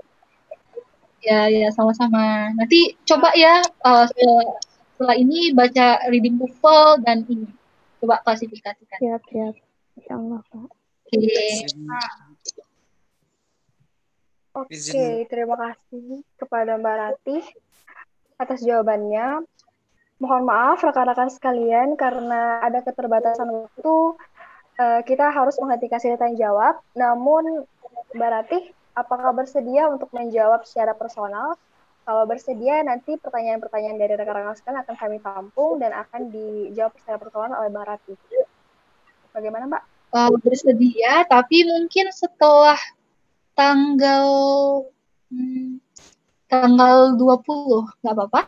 Ya, sama-sama. Nanti coba ya setelah ini baca reading TOEFL dan ini coba klasifikasikan. Siap. Insya Allah Kak. Oke, terima kasih kepada Mbak Ratih atas jawabannya. Mohon maaf rekan-rekan sekalian karena ada keterbatasan waktu, kita harus menghentikan sesi tanya jawab. Namun Mbak Ratih, apakah bersedia untuk menjawab secara personal? Kalau bersedia, nanti pertanyaan-pertanyaan dari rekan-rekan sekalian akan kami tampung dan akan dijawab secara personal oleh Mbak Ratih. Bagaimana Mbak? Bersedia, tapi mungkin setelah tanggal 20, nggak apa-apa?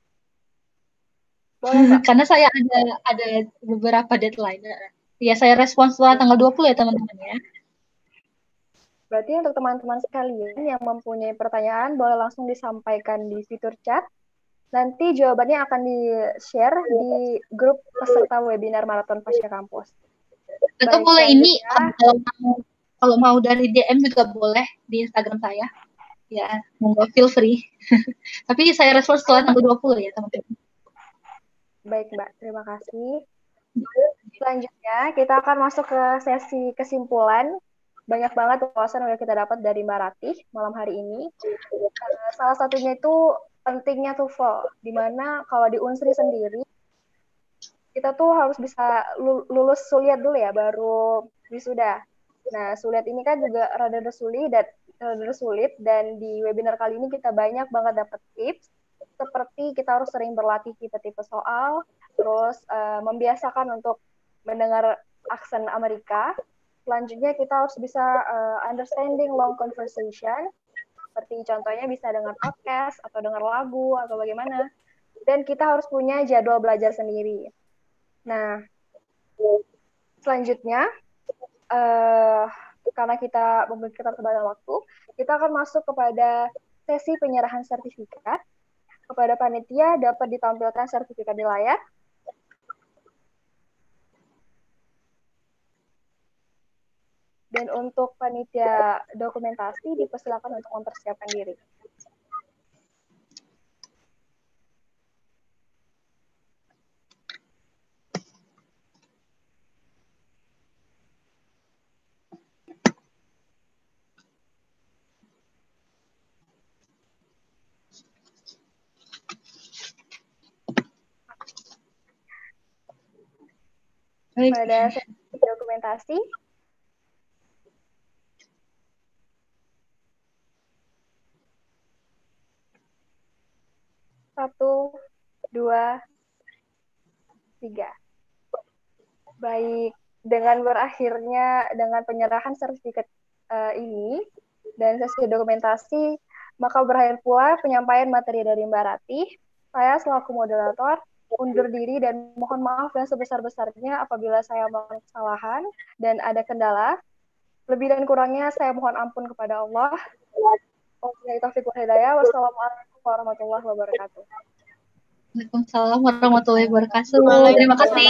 Boleh, karena saya ada beberapa deadline. Ya, saya respons setelah tanggal 20 ya teman-teman ya. Berarti untuk teman-teman sekalian yang mempunyai pertanyaan boleh langsung disampaikan di fitur chat. Nanti jawabannya akan di-share di grup peserta webinar Maraton Pasca Kampus. Atau boleh ini kalau mau dari DM juga boleh di Instagram saya. Ya, monggo feel free. Tapi saya respons setelah tanggal 20 ya teman-teman. Baik Mbak, terima kasih. Selanjutnya kita akan masuk ke sesi kesimpulan. Banyak banget wawasan yang kita dapat dari Mbak Ratih malam hari ini. Salah satunya itu pentingnya TOEFL, di mana kalau di Unsri sendiri kita tuh harus bisa lulus suliat dulu ya, baru wisuda. Nah, suliat ini kan juga rada sulit dan di webinar kali ini kita banyak banget dapat tips seperti kita harus sering berlatih tipe-tipe soal, terus membiasakan untuk mendengar aksen Amerika. Selanjutnya kita harus bisa understanding long conversation, seperti contohnya bisa dengar podcast atau dengar lagu atau bagaimana. Dan kita harus punya jadwal belajar sendiri. Nah, selanjutnya karena kita memiliki keterbatasan waktu, kita akan masuk kepada sesi penyerahan sertifikat. Kepada panitia dapat ditampilkan sertifikat di layar. Dan untuk panitia dokumentasi dipersilakan untuk mempersiapkan diri. Pada sesi dokumentasi, satu, dua, tiga. Baik, dengan berakhirnya dengan penyerahan sertifikat ini dan sesi dokumentasi, maka berakhir pula penyampaian materi dari Mbak Ratih. Saya selaku moderator undur diri dan mohon maaf yang sebesar-besarnya apabila saya melakukan kesalahan dan ada kendala. Lebih dan kurangnya saya mohon ampun kepada Allah. Wabillahi taufiq wal hidayah. Wassalamualaikum warahmatullahi wabarakatuh. Waalaikumsalam warahmatullahi wabarakatuh. Terima kasih.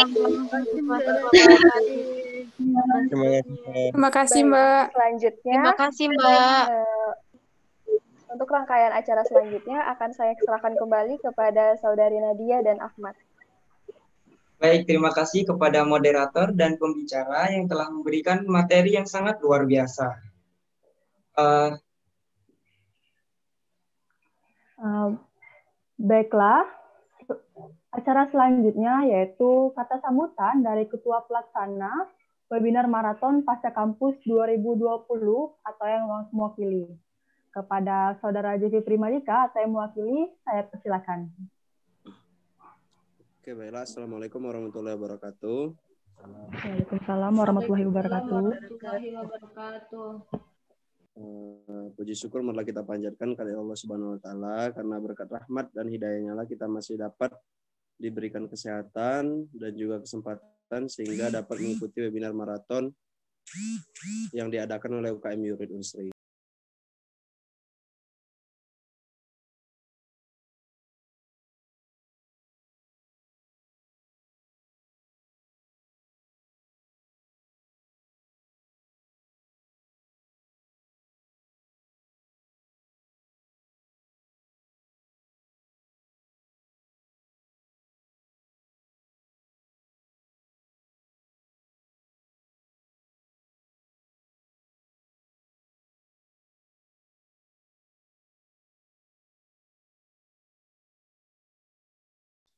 Terima kasih Mbak. Selanjutnya. Terima kasih Mbak. Untuk rangkaian acara selanjutnya akan saya serahkan kembali kepada Saudari Nadia dan Ahmad. Baik, terima kasih kepada moderator dan pembicara yang telah memberikan materi yang sangat luar biasa. Baiklah, acara selanjutnya yaitu kata sambutan dari Ketua Pelaksana Webinar Maraton Pasca Kampus 2020 atau yang mewakili. Kepada Saudara Jeffy Primadika atau yang mewakili, saya persilakan. Oke, baiklah. Assalamualaikum warahmatullahi wabarakatuh. Waalaikumsalam warahmatullahi wabarakatuh. Puji syukur marilah kita panjatkan kepada Allah Subhanahu wa taala karena berkat rahmat dan hidayahnya lah kita masih dapat diberikan kesehatan dan juga kesempatan sehingga dapat mengikuti webinar maraton yang diadakan oleh UKM Yurid Unsri.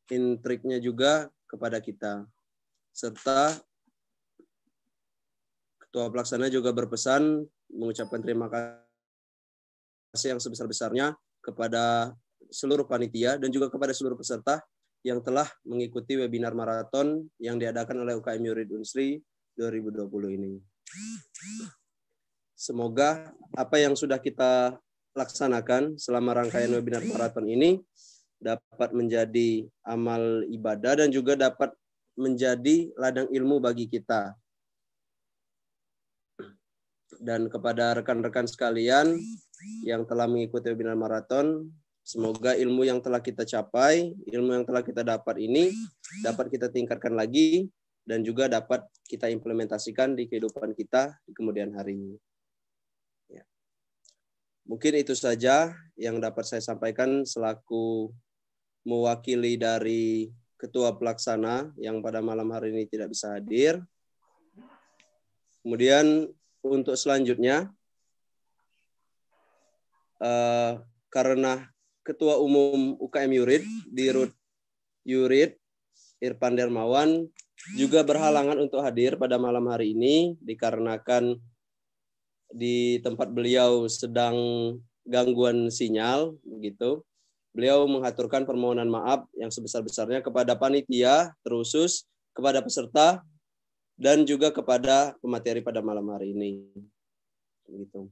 intriknya juga kepada kita. Serta Ketua Pelaksana juga berpesan mengucapkan terima kasih yang sebesar-besarnya kepada seluruh panitia dan juga kepada seluruh peserta yang telah mengikuti webinar maraton yang diadakan oleh UKM Yurid Unsri 2020 ini. Semoga apa yang sudah kita laksanakan selama rangkaian webinar maraton ini dapat menjadi amal ibadah dan juga dapat menjadi ladang ilmu bagi kita. Dan kepada rekan-rekan sekalian yang telah mengikuti webinar maraton, semoga ilmu yang telah kita capai, ilmu yang telah kita dapat ini dapat kita tingkatkan lagi dan juga dapat kita implementasikan di kehidupan kita di kemudian hari. Ya. Mungkin itu saja yang dapat saya sampaikan selaku mewakili dari Ketua Pelaksana yang pada malam hari ini tidak bisa hadir. Kemudian untuk selanjutnya, karena Ketua Umum UKM Yurid, Dirut Yurid, Irfan Dermawan, juga berhalangan untuk hadir pada malam hari ini, dikarenakan di tempat beliau sedang gangguan sinyal, begitu. Beliau mengaturkan permohonan maaf yang sebesar-besarnya kepada panitia, terusus kepada peserta, dan juga kepada pemateri pada malam hari ini. Gitu.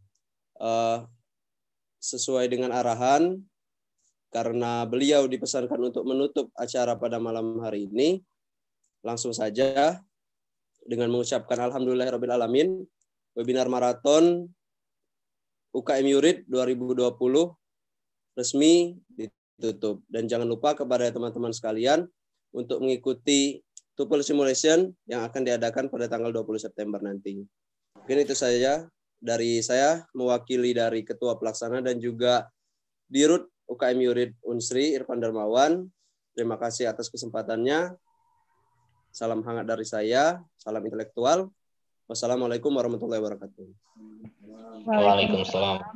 Sesuai dengan arahan, karena beliau dipesankan untuk menutup acara pada malam hari ini, langsung saja dengan mengucapkan alhamdulillahirrabbilalamin, webinar maraton UKM Yurid 2020 resmi ditutup. Dan jangan lupa kepada teman-teman sekalian untuk mengikuti Tuple Simulation yang akan diadakan pada tanggal 20 September nanti. Mungkin itu saja dari saya, mewakili dari Ketua Pelaksana dan juga Dirut UKM Yurid Unsri, Irfan Darmawan. Terima kasih atas kesempatannya. Salam hangat dari saya, salam intelektual. Wassalamualaikum warahmatullahi wabarakatuh. Waalaikumsalam.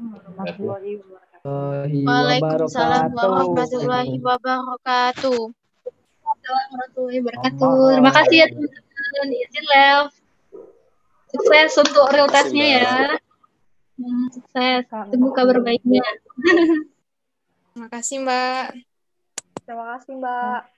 Waalaikumsalam warahmatullahi wabarakatuh. Warahmatullahi wabarakatuh. Terima kasih ya teman-teman. Izin Lev. Sukses untuk real testnya ya. Sukses. Tunggu kabar baiknya. Terima kasih Mbak. Terima kasih Mbak.